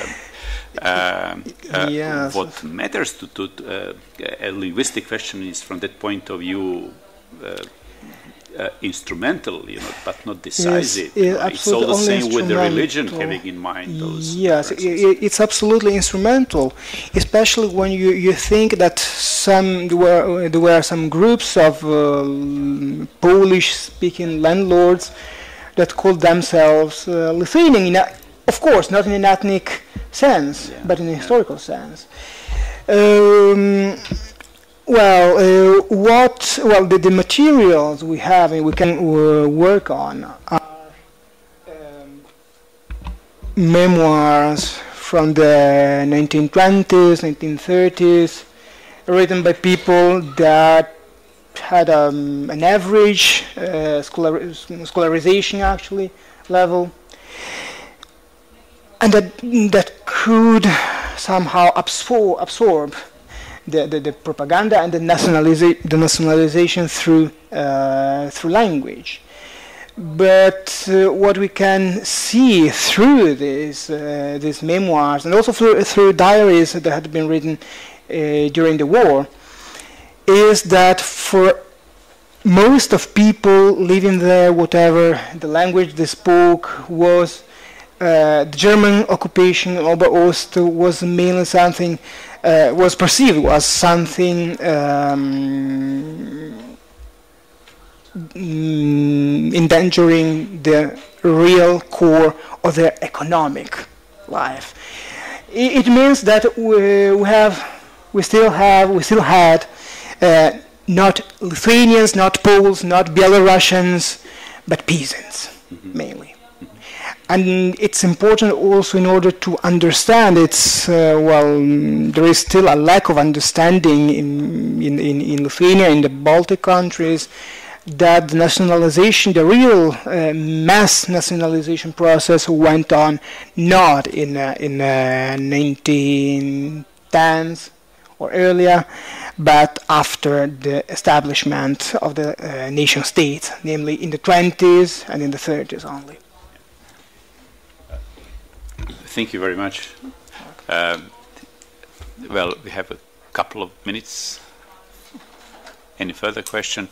Yes. what matters to a linguistic question is from that point of view instrumental, you know, but not decisive. Yes, You know. It's all the absolutely same with the religion, instrumental. having in mind those Yes, differences. it's absolutely instrumental, especially when you think that there were some groups of Polish-speaking landlords that called themselves Lithuanian, of course, not in an ethnic sense, but in a historical sense. The materials we have and we can work on are memoirs from the 1920s, 1930s, written by people that had an average scholarization actually level, and that could somehow absorb the propaganda and the nationalization through language. But what we can see through these memoirs, and also through diaries that had been written during the war, is that for most of people living there, whatever the language they spoke was, the German occupation of Ost was mainly something, was perceived as something endangering the real core of their economic life. It means that we still had not Lithuanians, not Poles, not Belarusians, but peasants mainly. And it's important also in order to understand there is still a lack of understanding in Lithuania, in the Baltic countries, that the nationalization, the real mass nationalization process went on not in 1910s or earlier, but after the establishment of the nation state, namely in the 20s and in the 30s only. Thank you very much. Well, we have a couple of minutes. Any further question?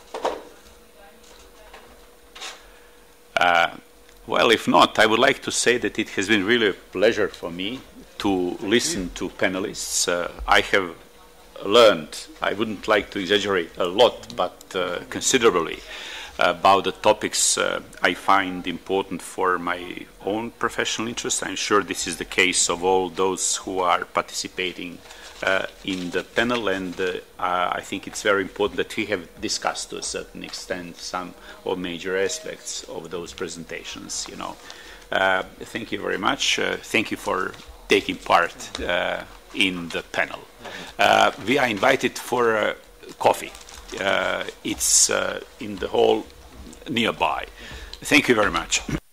Well, if not, I would like to say that it has been really a pleasure for me to listen to panelists. I have learned, I wouldn't like to exaggerate a lot, but considerably about the topics I find important for my own professional interest. I'm sure this is the case of all those who are participating in the panel, and I think it's very important that we have discussed to a certain extent some of major aspects of those presentations. You know, thank you very much. Thank you for taking part in the panel. We are invited for coffee. It's in the hall nearby. Thank you very much.